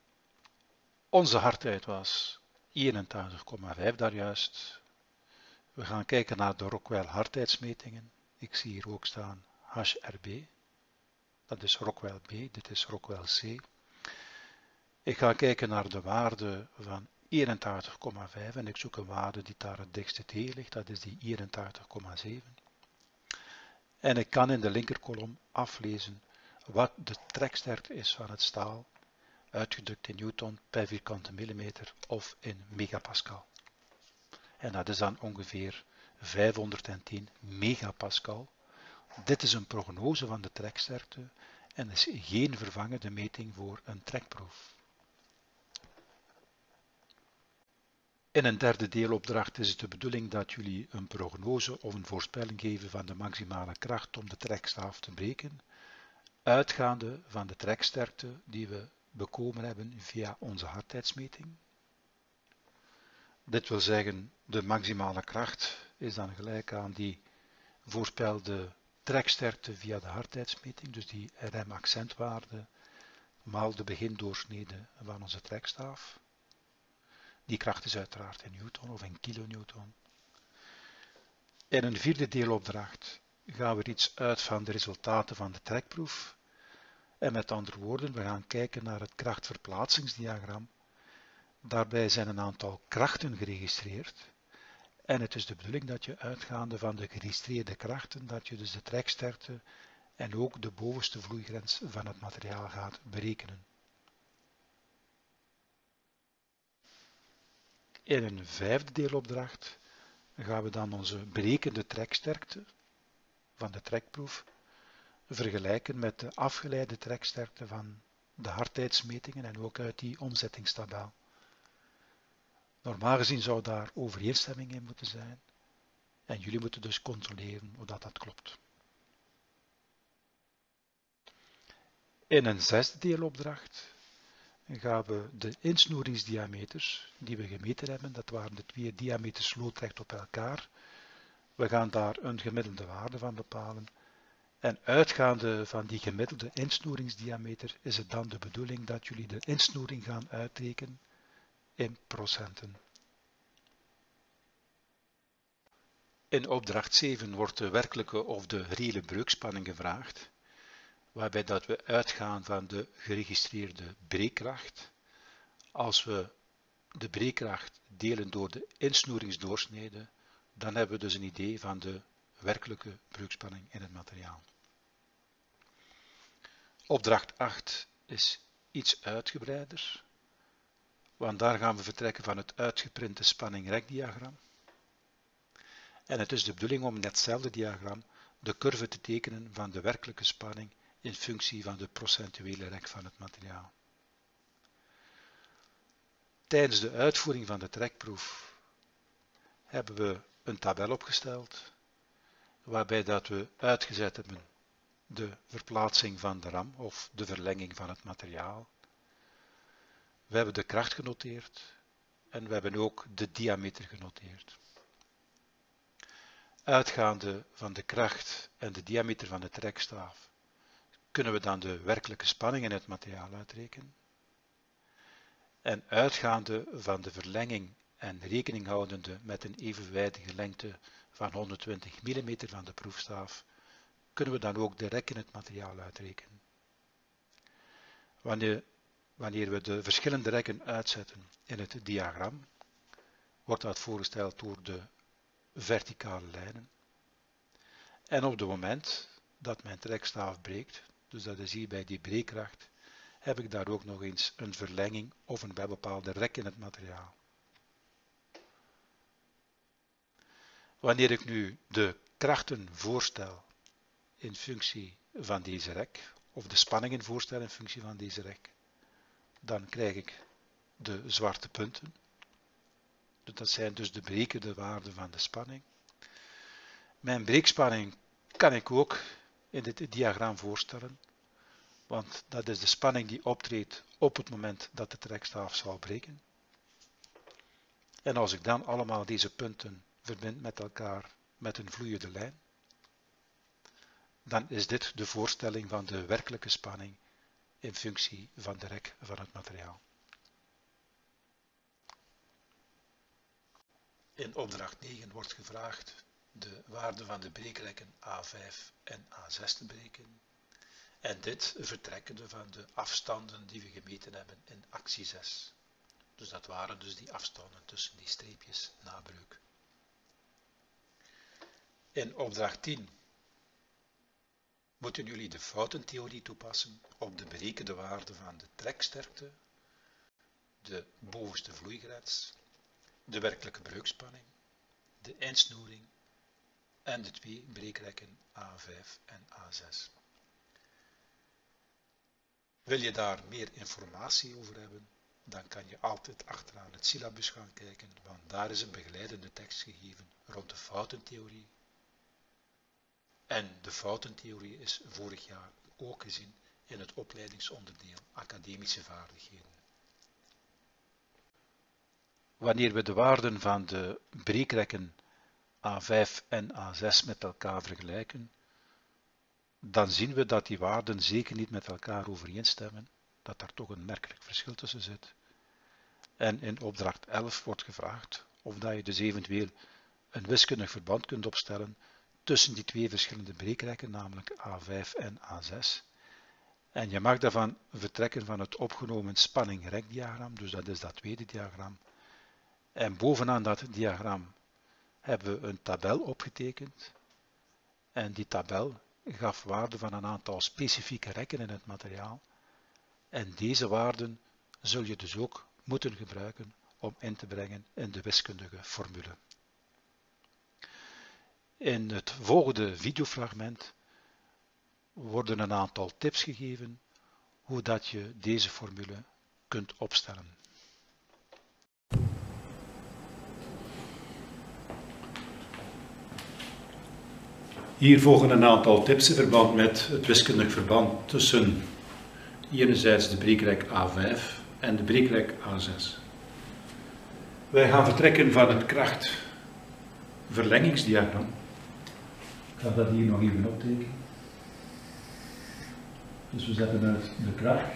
Onze hardheid was eenentachtig komma vijf daarjuist. We gaan kijken naar de Rockwell hardheidsmetingen. Ik zie hier ook staan H R B. Dat is Rockwell B, dit is Rockwell C. Ik ga kijken naar de waarde van eenentachtig komma vijf en ik zoek een waarde die daar het dichtste tegen ligt, dat is die eenentachtig komma zeven. En ik kan in de linkerkolom aflezen wat de treksterkte is van het staal, uitgedrukt in newton per vierkante millimeter of in megapascal. En dat is dan ongeveer vijfhonderdtien megapascal. Dit is een prognose van de treksterkte en is geen vervangende meting voor een trekproef. In een derde deelopdracht is het de bedoeling dat jullie een prognose of een voorspelling geven van de maximale kracht om de trekstaaf te breken, uitgaande van de treksterkte die we bekomen hebben via onze hardheidsmeting. Dit wil zeggen, de maximale kracht is dan gelijk aan die voorspelde treksterkte via de hardheidsmeting, dus die R M accentwaarde, maal de begindoorsnede van onze trekstaaf. Die kracht is uiteraard in newton of in kilonewton. In een vierde deelopdracht gaan we er iets uit van de resultaten van de trekproef. En met andere woorden, we gaan kijken naar het krachtverplaatsingsdiagram. Daarbij zijn een aantal krachten geregistreerd. En het is de bedoeling dat je uitgaande van de geregistreerde krachten, dat je dus de treksterkte en ook de bovenste vloeigrens van het materiaal gaat berekenen. In een vijfde deelopdracht gaan we dan onze berekende treksterkte van de trekproef vergelijken met de afgeleide treksterkte van de hardheidsmetingen en ook uit die omzettingstabel. Normaal gezien zou daar overeenstemming in moeten zijn en jullie moeten dus controleren of dat, dat klopt. In een zesde deelopdracht gaan we de insnoeringsdiameters die we gemeten hebben, dat waren de twee diameters loodrecht op elkaar, we gaan daar een gemiddelde waarde van bepalen en uitgaande van die gemiddelde insnoeringsdiameter is het dan de bedoeling dat jullie de insnoering gaan uitrekenen in procenten. In opdracht zeven wordt de werkelijke of de reële breukspanning gevraagd, waarbij dat we uitgaan van de geregistreerde breekkracht. Als we de breekkracht delen door de insnoeringsdoorsnede, dan hebben we dus een idee van de werkelijke breukspanning in het materiaal. Opdracht acht is iets uitgebreider, want daar gaan we vertrekken van het uitgeprinte spanning-rekdiagram. En het is de bedoeling om in datzelfde diagram de curve te tekenen van de werkelijke spanning in functie van de procentuele rek van het materiaal. Tijdens de uitvoering van de trekproef hebben we een tabel opgesteld, waarbij dat we uitgezet hebben de verplaatsing van de ram of de verlenging van het materiaal. We hebben de kracht genoteerd en we hebben ook de diameter genoteerd. Uitgaande van de kracht en de diameter van de trekstaaf kunnen we dan de werkelijke spanning in het materiaal uitrekenen. En uitgaande van de verlenging en rekening houdende met een evenwijdige lengte van honderdtwintig millimeter van de proefstaaf, kunnen we dan ook de rek in het materiaal uitrekenen. Wanneer, wanneer we de verschillende rekken uitzetten in het diagram, wordt dat voorgesteld door de verticale lijnen. En op het moment dat mijn trekstaaf breekt, dus dat is hier bij die breekkracht, heb ik daar ook nog eens een verlenging of een bepaalde rek in het materiaal. Wanneer ik nu de krachten voorstel in functie van deze rek, of de spanningen voorstel in functie van deze rek, dan krijg ik de zwarte punten. Dat zijn dus de berekende waarden van de spanning. Mijn breekspanning kan ik ook in dit diagram voorstellen, want dat is de spanning die optreedt op het moment dat de trekstaaf zal breken. En als ik dan allemaal deze punten verbind met elkaar met een vloeiende lijn, dan is dit de voorstelling van de werkelijke spanning in functie van de rek van het materiaal. In opdracht negen wordt gevraagd de waarde van de breekrekken A vijf en A zes te berekenen. En dit vertrekkende van de afstanden die we gemeten hebben in actie zes. Dus dat waren dus die afstanden tussen die streepjes na breuk. In opdracht tien moeten jullie de foutentheorie toepassen op de berekende waarde van de treksterkte, de bovenste vloeigrens, de werkelijke breukspanning, de eindsnoering en de twee breekrekken A vijf en A zes. Wil je daar meer informatie over hebben, dan kan je altijd achteraan het syllabus gaan kijken, want daar is een begeleidende tekst gegeven rond de foutentheorie. En de foutentheorie is vorig jaar ook gezien in het opleidingsonderdeel academische vaardigheden. Wanneer we de waarden van de breekrekken A vijf en A zes met elkaar vergelijken, dan zien we dat die waarden zeker niet met elkaar overeenstemmen, dat daar toch een merkelijk verschil tussen zit. En in opdracht elf wordt gevraagd of dat je dus eventueel een wiskundig verband kunt opstellen tussen die twee verschillende breekrekken, namelijk A vijf en A zes. En je mag daarvan vertrekken van het opgenomen spanning-rekdiagram, dus dat is dat tweede diagram. En bovenaan dat diagram hebben we een tabel opgetekend. En die tabel gaf waarden van een aantal specifieke rekken in het materiaal. En deze waarden zul je dus ook moeten gebruiken om in te brengen in de wiskundige formule. In het volgende videofragment worden een aantal tips gegeven hoe dat je deze formule kunt opstellen. Hier volgen een aantal tips in verband met het wiskundig verband tussen enerzijds de breekrek A vijf en de breekrek A zes. Wij gaan vertrekken van het krachtverlengingsdiagram. Ik ga dat hier nog even optekenen. Dus we zetten uit de kracht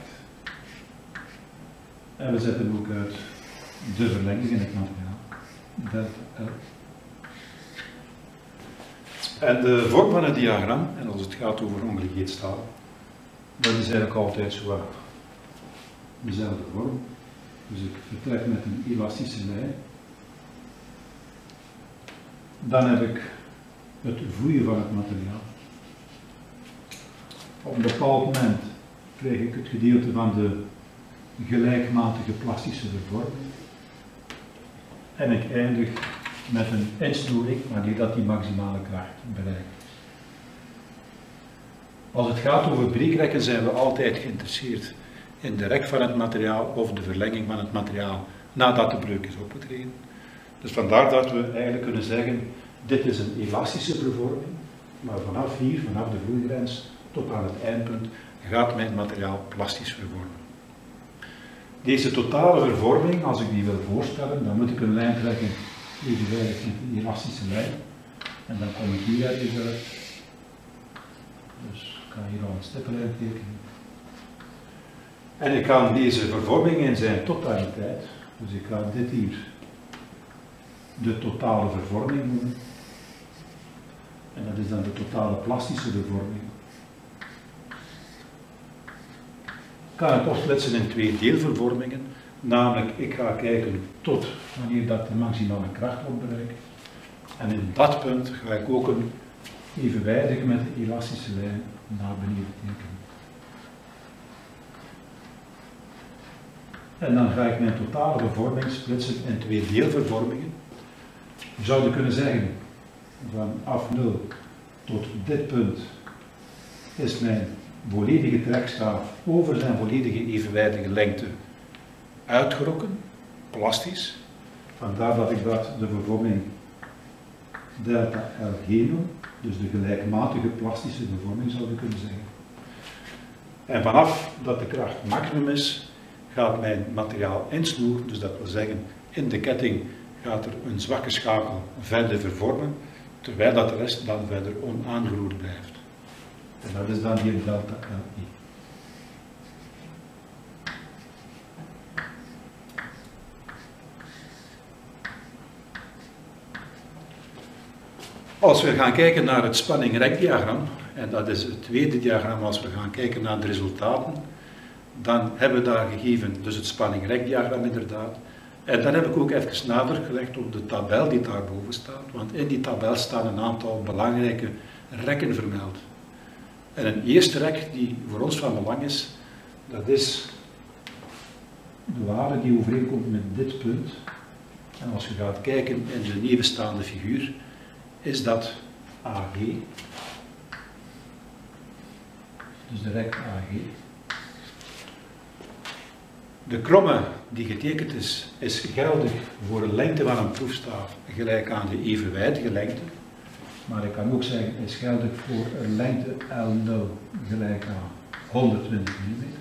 en we zetten ook uit de verlenging in het materiaal, delta L. En de vorm van het diagram, en als het gaat over ongelegeerd staal, dat is eigenlijk altijd zo dezelfde vorm. Dus ik vertrek met een elastische lijn. Dan heb ik het vloeien van het materiaal. Op een bepaald moment krijg ik het gedeelte van de gelijkmatige plastische vervorming. En ik eindig met een eindsnoering wanneer dat die maximale kracht bereikt. Als het gaat over breekrekken zijn we altijd geïnteresseerd in de rek van het materiaal of de verlenging van het materiaal nadat de breuk is opgetreden. Dus vandaar dat we eigenlijk kunnen zeggen, dit is een elastische vervorming, maar vanaf hier, vanaf de vloeigrens tot aan het eindpunt, gaat mijn materiaal plastisch vervormen. Deze totale vervorming, als ik die wil voorstellen, dan moet ik een lijn trekken evenwijdig met een elastische lijn. En dan kom ik hier ergens uit. Dus ik ga hier al een stippenlijn tekenen. En ik kan deze vervorming in zijn totaliteit, dus ik ga dit hier de totale vervorming noemen. En dat is dan de totale plastische vervorming. Ik kan het opsplitsen in twee deelvervormingen. Namelijk, ik ga kijken tot wanneer dat de maximale kracht wordt bereikt. En in dat punt ga ik ook een evenwijdig met de elastische lijn naar beneden tekenen. En dan ga ik mijn totale vervorming splitsen in twee deelvervormingen. Je zou kunnen zeggen, vanaf nul tot dit punt is mijn volledige trekstaaf over zijn volledige evenwijdige lengte uitgerokken, plastisch. Vandaar dat ik dat de vervorming delta L G noem, dus de gelijkmatige plastische vervorming zou je kunnen zeggen. En vanaf dat de kracht maximum is, gaat mijn materiaal insnoeren, dus dat wil zeggen, in de ketting gaat er een zwakke schakel verder vervormen, terwijl dat de rest dan verder onaangeroerd blijft. En dat is dan die delta L I. Als we gaan kijken naar het spanning-rekdiagram, en dat is het tweede diagram als we gaan kijken naar de resultaten, dan hebben we daar gegeven dus het spanning-rekdiagram inderdaad. En dan heb ik ook even nadruk gelegd op de tabel die daarboven staat, want in die tabel staan een aantal belangrijke rekken vermeld. En een eerste rek die voor ons van belang is, dat is de waarde die overeenkomt met dit punt. En als je gaat kijken in de nevenstaande figuur, is dat A G. Dus de rek A G. De kromme die getekend is, is geldig voor een lengte van een proefstaaf gelijk aan de evenwijdige lengte. Maar ik kan ook zeggen, is geldig voor een lengte L nul gelijk aan honderdtwintig millimeter.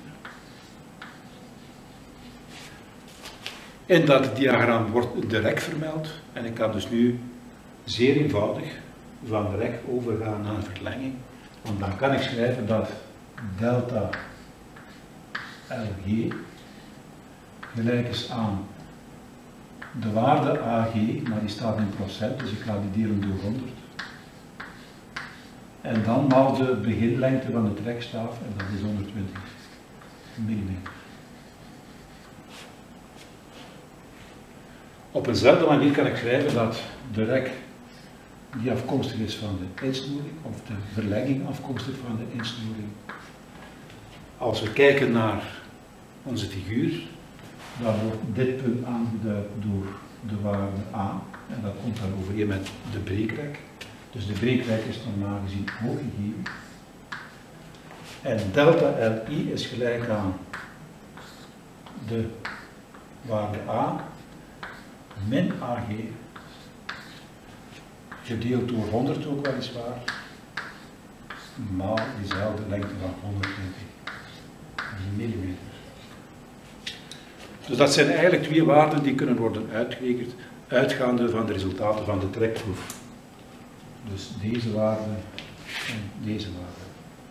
In dat diagram wordt de rek vermeld en ik kan dus nu zeer eenvoudig van de rek overgaan naar een verlenging. Want dan kan ik schrijven dat delta L G gelijk is aan de waarde A G, maar die staat in procent, dus ik ga die delen door honderd. En dan maal de beginlengte van de trekstaaf, en dat is honderdtwintig millimeter. Op eenzelfde manier kan ik schrijven dat de rek die afkomstig is van de insnoering, of de verlenging afkomstig van de insnoering. Als we kijken naar onze figuur, dan wordt dit punt aangeduid door de waarde A, en dat komt dan overeen met de breekrek. Dus de breekrek is normaal gezien ook gegeven. En delta L I is gelijk aan de waarde A min A G, gedeeld door honderd ook weliswaar, maal diezelfde lengte van honderdtwintig millimeter. Dus dat zijn eigenlijk twee waarden die kunnen worden uitgerekend, uitgaande van de resultaten van de trekproef. Dus deze waarde en deze waarde.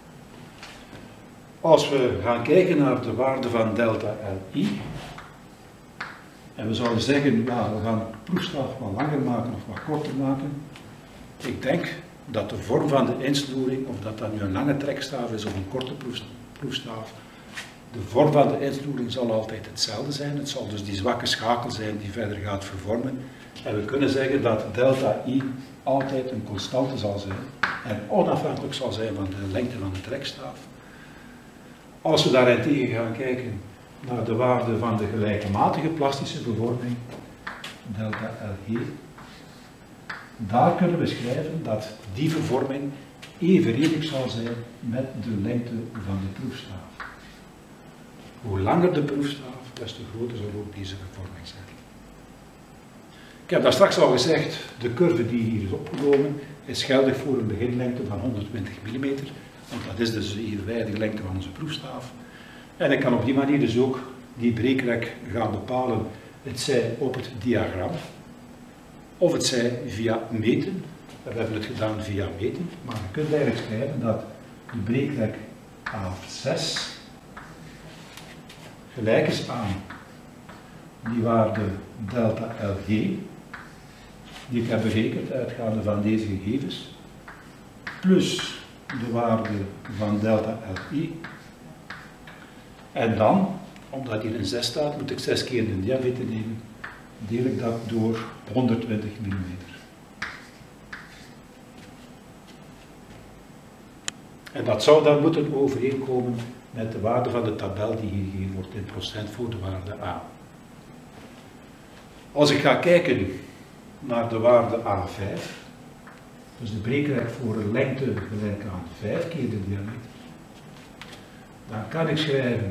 Als we gaan kijken naar de waarde van delta L I, en we zouden zeggen, ja, we gaan de proefstaaf wat langer maken of wat korter maken. Ik denk dat de vorm van de insnoering, of dat dat nu een lange trekstaaf is of een korte proefstaaf, de vorm van de insnoering zal altijd hetzelfde zijn. Het zal dus die zwakke schakel zijn die verder gaat vervormen. En we kunnen zeggen dat delta I altijd een constante zal zijn en onafhankelijk zal zijn van de lengte van de trekstaaf. Als we daarentegen gaan kijken naar de waarde van de gelijkmatige plastische vervorming, delta L G, daar kunnen we schrijven dat die vervorming evenredig zal zijn met de lengte van de proefstaaf. Hoe langer de proefstaaf, des te groter zal ook deze vervorming zijn. Ik heb daar straks al gezegd, de curve die hier is opgenomen is geldig voor een beginlengte van honderdtwintig millimeter, want dat is dus de evenwijdige lengte van onze proefstaaf. En ik kan op die manier dus ook die breekrek gaan bepalen, het zij op het diagram, of het zij via meten. We hebben het gedaan via meten, maar je kunt eigenlijk schrijven dat de breekrek A zes gelijk is aan die waarde delta L G, die ik heb berekend uitgaande van deze gegevens, plus de waarde van delta L I. En dan, omdat hier een zes staat, moet ik zes keer de diameter nemen, deel ik dat door honderdtwintig millimeter. En dat zou dan moeten overeenkomen met de waarde van de tabel die hier gegeven wordt in procent voor de waarde A. Als ik ga kijken naar de waarde A vijf, dus de breekrek voor een lengte gelijk aan vijf keer de diameter, dan kan ik schrijven,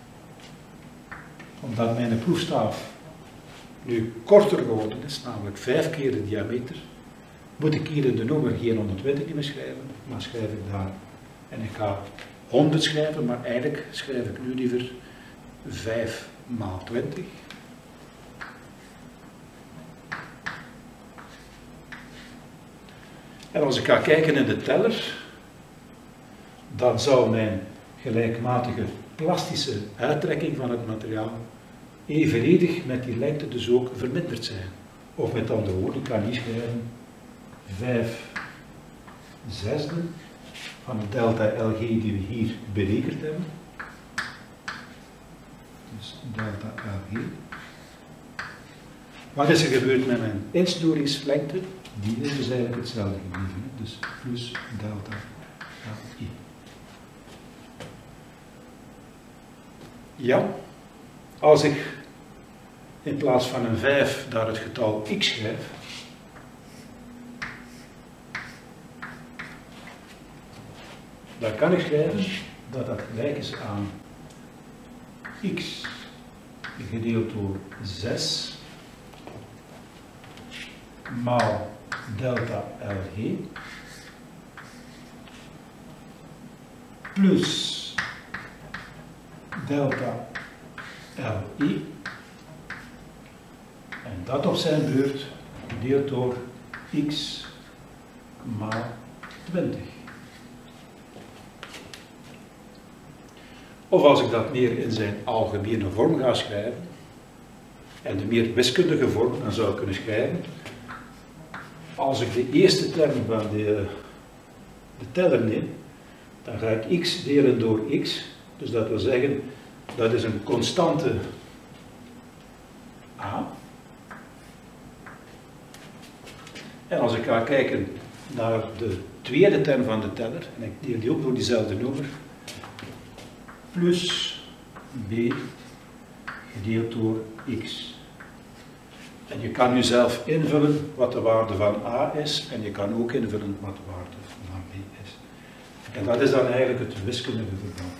omdat mijn proefstaaf nu korter geworden is, namelijk vijf keer de diameter, moet ik hier in de nummer geen honderdtwintig meer schrijven, maar schrijf ik daar, en ik ga honderd schrijven, maar eigenlijk schrijf ik nu liever vijf maal twintig. En als ik ga kijken in de teller, dan zou mijn gelijkmatige plastische uittrekking van het materiaal evenredig met die lengte dus ook verminderd zijn. Of met andere woorden, ik kan hier schrijven vijf zesde van de delta L G die we hier berekend hebben. Dus delta L G. Wat is er gebeurd met mijn insnooringslengte? Die is dus eigenlijk hetzelfde gebleven. Dus plus delta L I. Ja, als ik in plaats van een vijf daar het getal x schrijf, dan kan ik schrijven dat dat gelijk is aan x gedeeld door zes maal delta L G plus delta L I en dat op zijn beurt gedeeld door x maal twintig. Of als ik dat meer in zijn algemene vorm ga schrijven, en de meer wiskundige vorm, dan zou ik kunnen schrijven, als ik de eerste term van de, de teller neem, dan ga ik x delen door x, dus dat wil zeggen, dat is een constante a. En als ik ga kijken naar de tweede term van de teller, en ik deel die ook door diezelfde nummer, plus b gedeeld door x. En je kan nu zelf invullen wat de waarde van a is, en je kan ook invullen wat de waarde van b is. En dat is dan eigenlijk het wiskundige verband.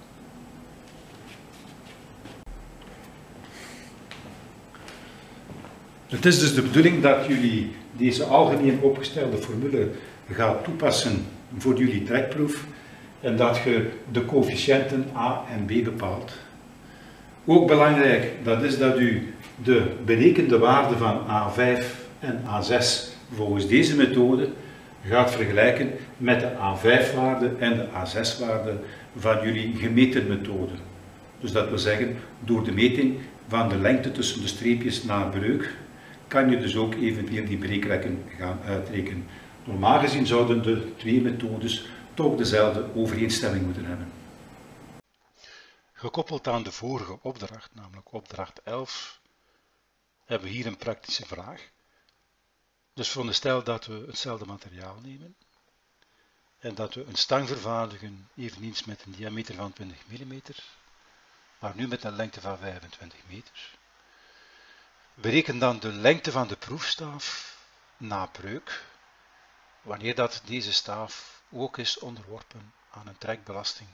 Het is dus de bedoeling dat jullie deze algemeen opgestelde formule gaat toepassen voor jullie trekproef en dat je de coëfficiënten a en b bepaalt. Ook belangrijk, dat is dat u de berekende waarde van a vijf en a zes volgens deze methode gaat vergelijken met de a vijf waarde en de a zes waarde van jullie gemeten methode. Dus dat wil zeggen, door de meting van de lengte tussen de streepjes na breuk, kan je dus ook eventueel die breekrekken gaan uitrekenen. Normaal gezien zouden de twee methodes toch dezelfde overeenstemming moeten hebben. Gekoppeld aan de vorige opdracht, namelijk opdracht elf, hebben we hier een praktische vraag. Dus veronderstel dat we hetzelfde materiaal nemen en dat we een stang vervaardigen, eveneens met een diameter van twintig millimeter, maar nu met een lengte van vijfentwintig meter. Bereken dan de lengte van de proefstaaf na breuk, wanneer dat deze staaf ook is onderworpen aan een trekbelasting.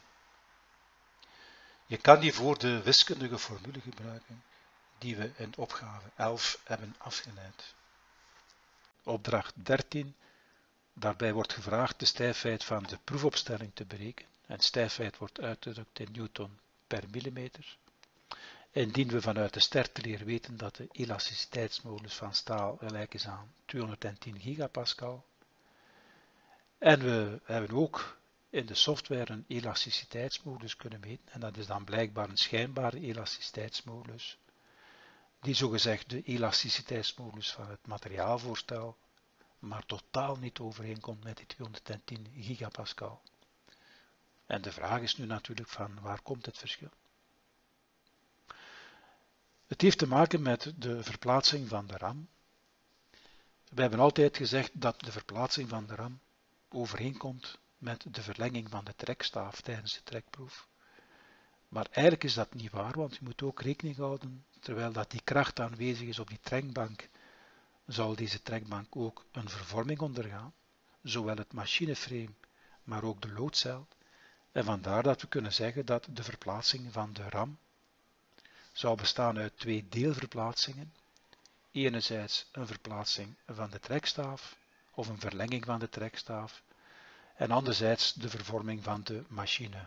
Je kan hiervoor de wiskundige formule gebruiken die we in opgave elf hebben afgeleid. Opdracht dertien, daarbij wordt gevraagd de stijfheid van de proefopstelling te berekenen. En stijfheid wordt uitgedrukt in newton per millimeter. Indien we vanuit de sterteleer weten dat de elasticiteitsmodulus van staal gelijk is aan tweehonderdtien gigapascal. En we hebben ook in de software een elasticiteitsmodulus kunnen meten. En dat is dan blijkbaar een schijnbare elasticiteitsmodulus, die zogezegd de elasticiteitsmodulus van het materiaalvoorstel, maar totaal niet overeenkomt met die tweehonderdtien gigapascal. En de vraag is nu natuurlijk van waar komt het verschil? Het heeft te maken met de verplaatsing van de ram. We hebben altijd gezegd dat de verplaatsing van de ram overeenkomt met de verlenging van de trekstaaf tijdens de trekproef. Maar eigenlijk is dat niet waar, want je moet ook rekening houden, terwijl dat die kracht aanwezig is op die trekbank, zal deze trekbank ook een vervorming ondergaan, zowel het machineframe, maar ook de loodcel. En vandaar dat we kunnen zeggen dat de verplaatsing van de ram zou bestaan uit twee deelverplaatsingen. Enerzijds een verplaatsing van de trekstaaf, of een verlenging van de trekstaaf, en anderzijds de vervorming van de machine.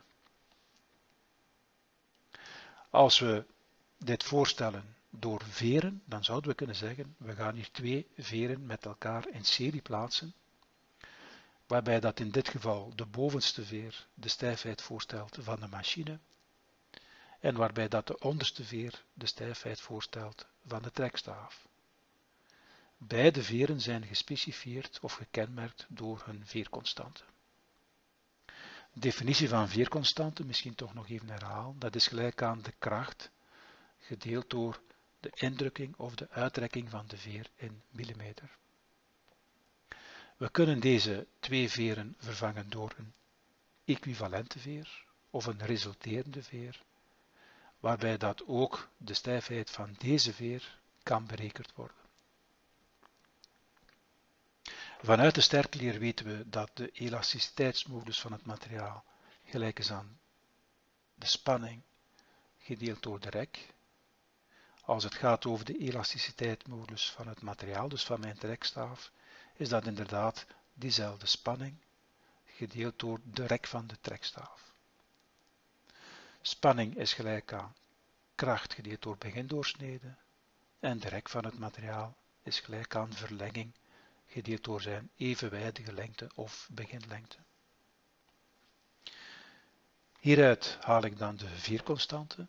Als we dit voorstellen door veren, dan zouden we kunnen zeggen, we gaan hier twee veren met elkaar in serie plaatsen, waarbij dat in dit geval de bovenste veer de stijfheid voorstelt van de machine, en waarbij dat de onderste veer de stijfheid voorstelt van de trekstaaf. Beide veren zijn gespecifieerd of gekenmerkt door hun veerconstante. De definitie van veerconstante, misschien toch nog even herhalen, dat is gelijk aan de kracht gedeeld door de indrukking of de uitrekking van de veer in millimeter. We kunnen deze twee veren vervangen door een equivalente veer of een resulterende veer, waarbij dat ook de stijfheid van deze veer kan berekend worden. Vanuit de sterkleer weten we dat de elasticiteitsmodus van het materiaal gelijk is aan de spanning gedeeld door de rek. Als het gaat over de elasticiteitsmodus van het materiaal, dus van mijn trekstaaf, is dat inderdaad diezelfde spanning gedeeld door de rek van de trekstaaf. Spanning is gelijk aan kracht gedeeld door begindoorsnede en de rek van het materiaal is gelijk aan verlenging gedeeld door zijn evenwijdige lengte of beginlengte. Hieruit haal ik dan de veerconstante.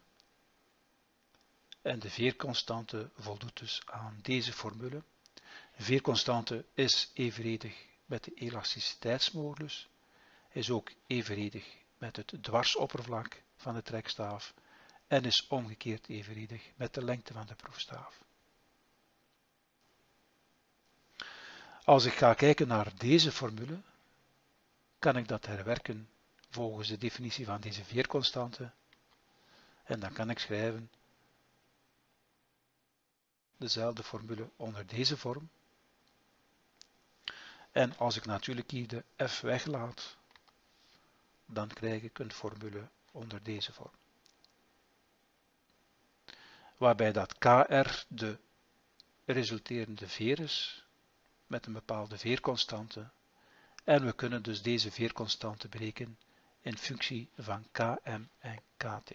En de veerconstante voldoet dus aan deze formule. De veerconstante is evenredig met de elasticiteitsmodulus, is ook evenredig met het dwarsoppervlak van de trekstaaf en is omgekeerd evenredig met de lengte van de proefstaaf. Als ik ga kijken naar deze formule, kan ik dat herwerken volgens de definitie van deze veerconstante en dan kan ik schrijven dezelfde formule onder deze vorm. En als ik natuurlijk hier de f weglaat, dan krijg ik een formule onder deze vorm. Waarbij dat kr de resulterende veer is, met een bepaalde veerconstante. En we kunnen dus deze veerconstante berekenen in functie van km en kt.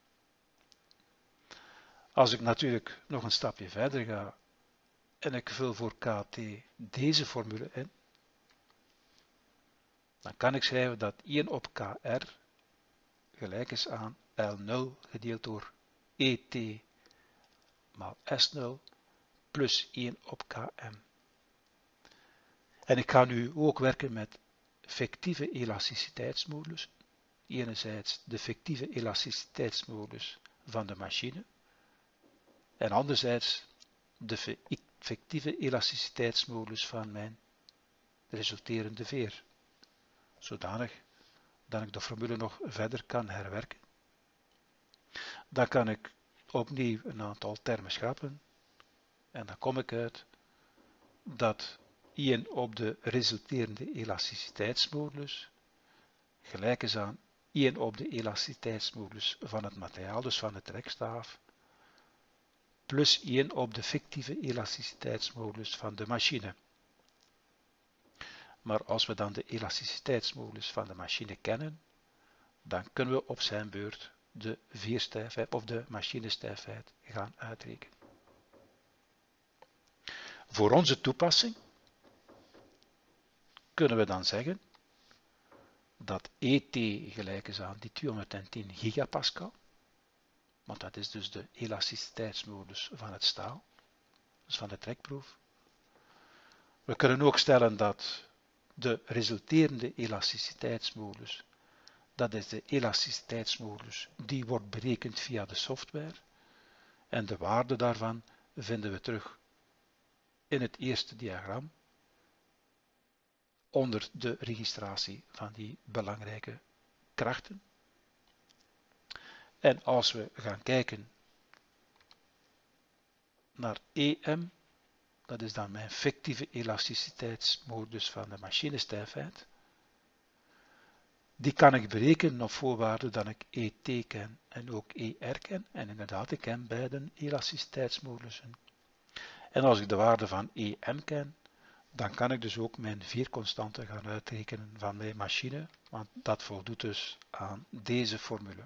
Als ik natuurlijk nog een stapje verder ga en ik vul voor kt deze formule in, dan kan ik schrijven dat één op kr gelijk is aan L nul gedeeld door Et maal S nul plus één op km. En ik ga nu ook werken met fictieve elasticiteitsmodulus. Enerzijds de fictieve elasticiteitsmodulus van de machine en anderzijds de fictieve elasticiteitsmodulus van mijn resulterende veer, zodanig dat ik de formule nog verder kan herwerken. Dan kan ik opnieuw een aantal termen schrappen en dan kom ik uit dat één op de resulterende elasticiteitsmodulus gelijk is aan één op de elasticiteitsmodulus van het materiaal, dus van de trekstaaf, plus één op de fictieve elasticiteitsmodulus van de machine. Maar als we dan de elasticiteitsmodulus van de machine kennen, dan kunnen we op zijn beurt de veerstijfheid of de machinestijfheid gaan uitrekenen. Voor onze toepassing kunnen we dan zeggen dat Et gelijk is aan die tweehonderdtien gigapascal, want dat is dus de elasticiteitsmodus van het staal, dus van de trekproef. We kunnen ook stellen dat de resulterende elasticiteitsmodus, dat is de elasticiteitsmodus, die wordt berekend via de software en de waarde daarvan vinden we terug in het eerste diagram onder de registratie van die belangrijke krachten. En als we gaan kijken naar E M, dat is dan mijn fictieve elasticiteitsmodus van de machinestijfheid, die kan ik berekenen op voorwaarde dat ik Et ken en ook Er ken. En inderdaad, ik ken beide elasticiteitsmodussen. En als ik de waarde van E M ken, dan kan ik dus ook mijn veerconstante gaan uitrekenen van mijn machine, want dat voldoet dus aan deze formule.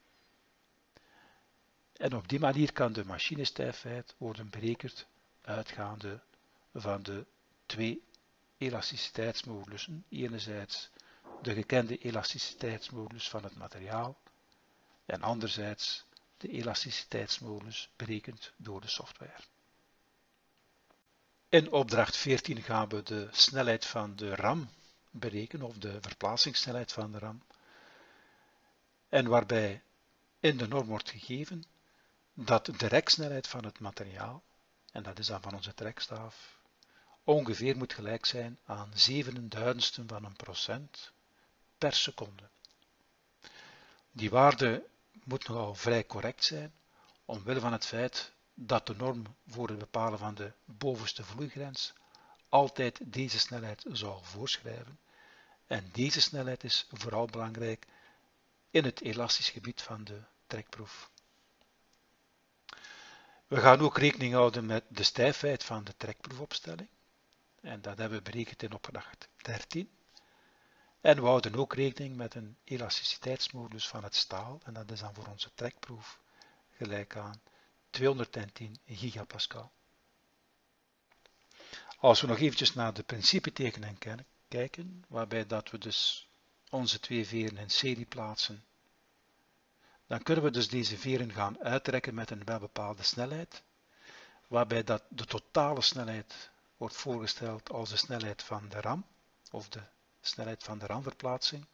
En op die manier kan de machinestijfheid worden berekend uitgaande van de twee elasticiteitsmodulussen. Enerzijds de gekende elasticiteitsmodulus van het materiaal en anderzijds de elasticiteitsmodulus berekend door de software. In opdracht veertien gaan we de snelheid van de ram berekenen, of de verplaatsingssnelheid van de ram. En waarbij in de norm wordt gegeven dat de reksnelheid van het materiaal, en dat is dan van onze trekstaaf, ongeveer moet gelijk zijn aan zevenenduizendsten van een procent per seconde. Die waarde moet nogal vrij correct zijn, omwille van het feit dat de norm voor het bepalen van de bovenste vloeigrens altijd deze snelheid zal voorschrijven. En deze snelheid is vooral belangrijk in het elastisch gebied van de trekproef. We gaan ook rekening houden met de stijfheid van de trekproefopstelling. En dat hebben we berekend in opdracht dertien. En we houden ook rekening met een elasticiteitsmodulus van het staal. En dat is dan voor onze trekproef gelijk aan tweehonderdtien gigapascal. Als we nog eventjes naar de principetekening kijken, waarbij dat we dus onze twee veren in serie plaatsen, dan kunnen we dus deze veren gaan uittrekken met een welbepaalde snelheid, waarbij dat de totale snelheid wordt voorgesteld als de snelheid van de ram, of de snelheid van de ramverplaatsing.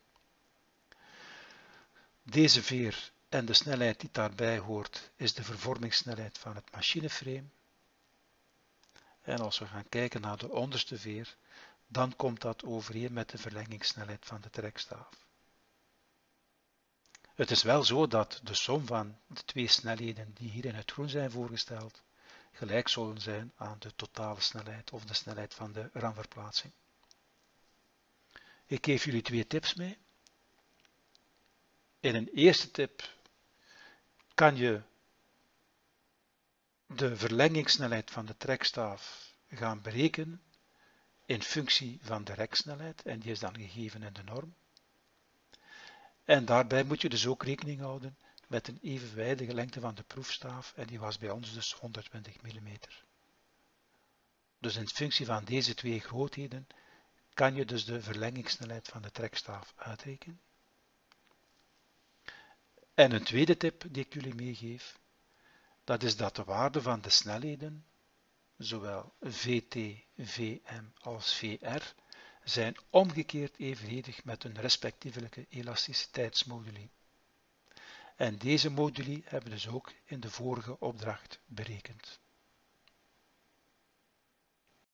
Deze veer en de snelheid die daarbij hoort is de vervormingssnelheid van het machineframe. En als we gaan kijken naar de onderste veer, dan komt dat overeen met de verlengingssnelheid van de trekstaaf. Het is wel zo dat de som van de twee snelheden die hier in het groen zijn voorgesteld, gelijk zullen zijn aan de totale snelheid of de snelheid van de ramverplaatsing. Ik geef jullie twee tips mee. In een eerste tip kan je de verlengingssnelheid van de trekstaaf gaan berekenen in functie van de reksnelheid, en die is dan gegeven in de norm. En daarbij moet je dus ook rekening houden met een evenwijdige lengte van de proefstaaf, en die was bij ons dus honderdtwintig millimeter. Dus in functie van deze twee grootheden kan je dus de verlengingssnelheid van de trekstaaf uitrekenen. En een tweede tip die ik jullie meegeef, dat is dat de waarden van de snelheden, zowel vt, vm als vr, zijn omgekeerd evenredig met hun respectievelijke elasticiteitsmoduli. En deze moduli hebben we dus ook in de vorige opdracht berekend.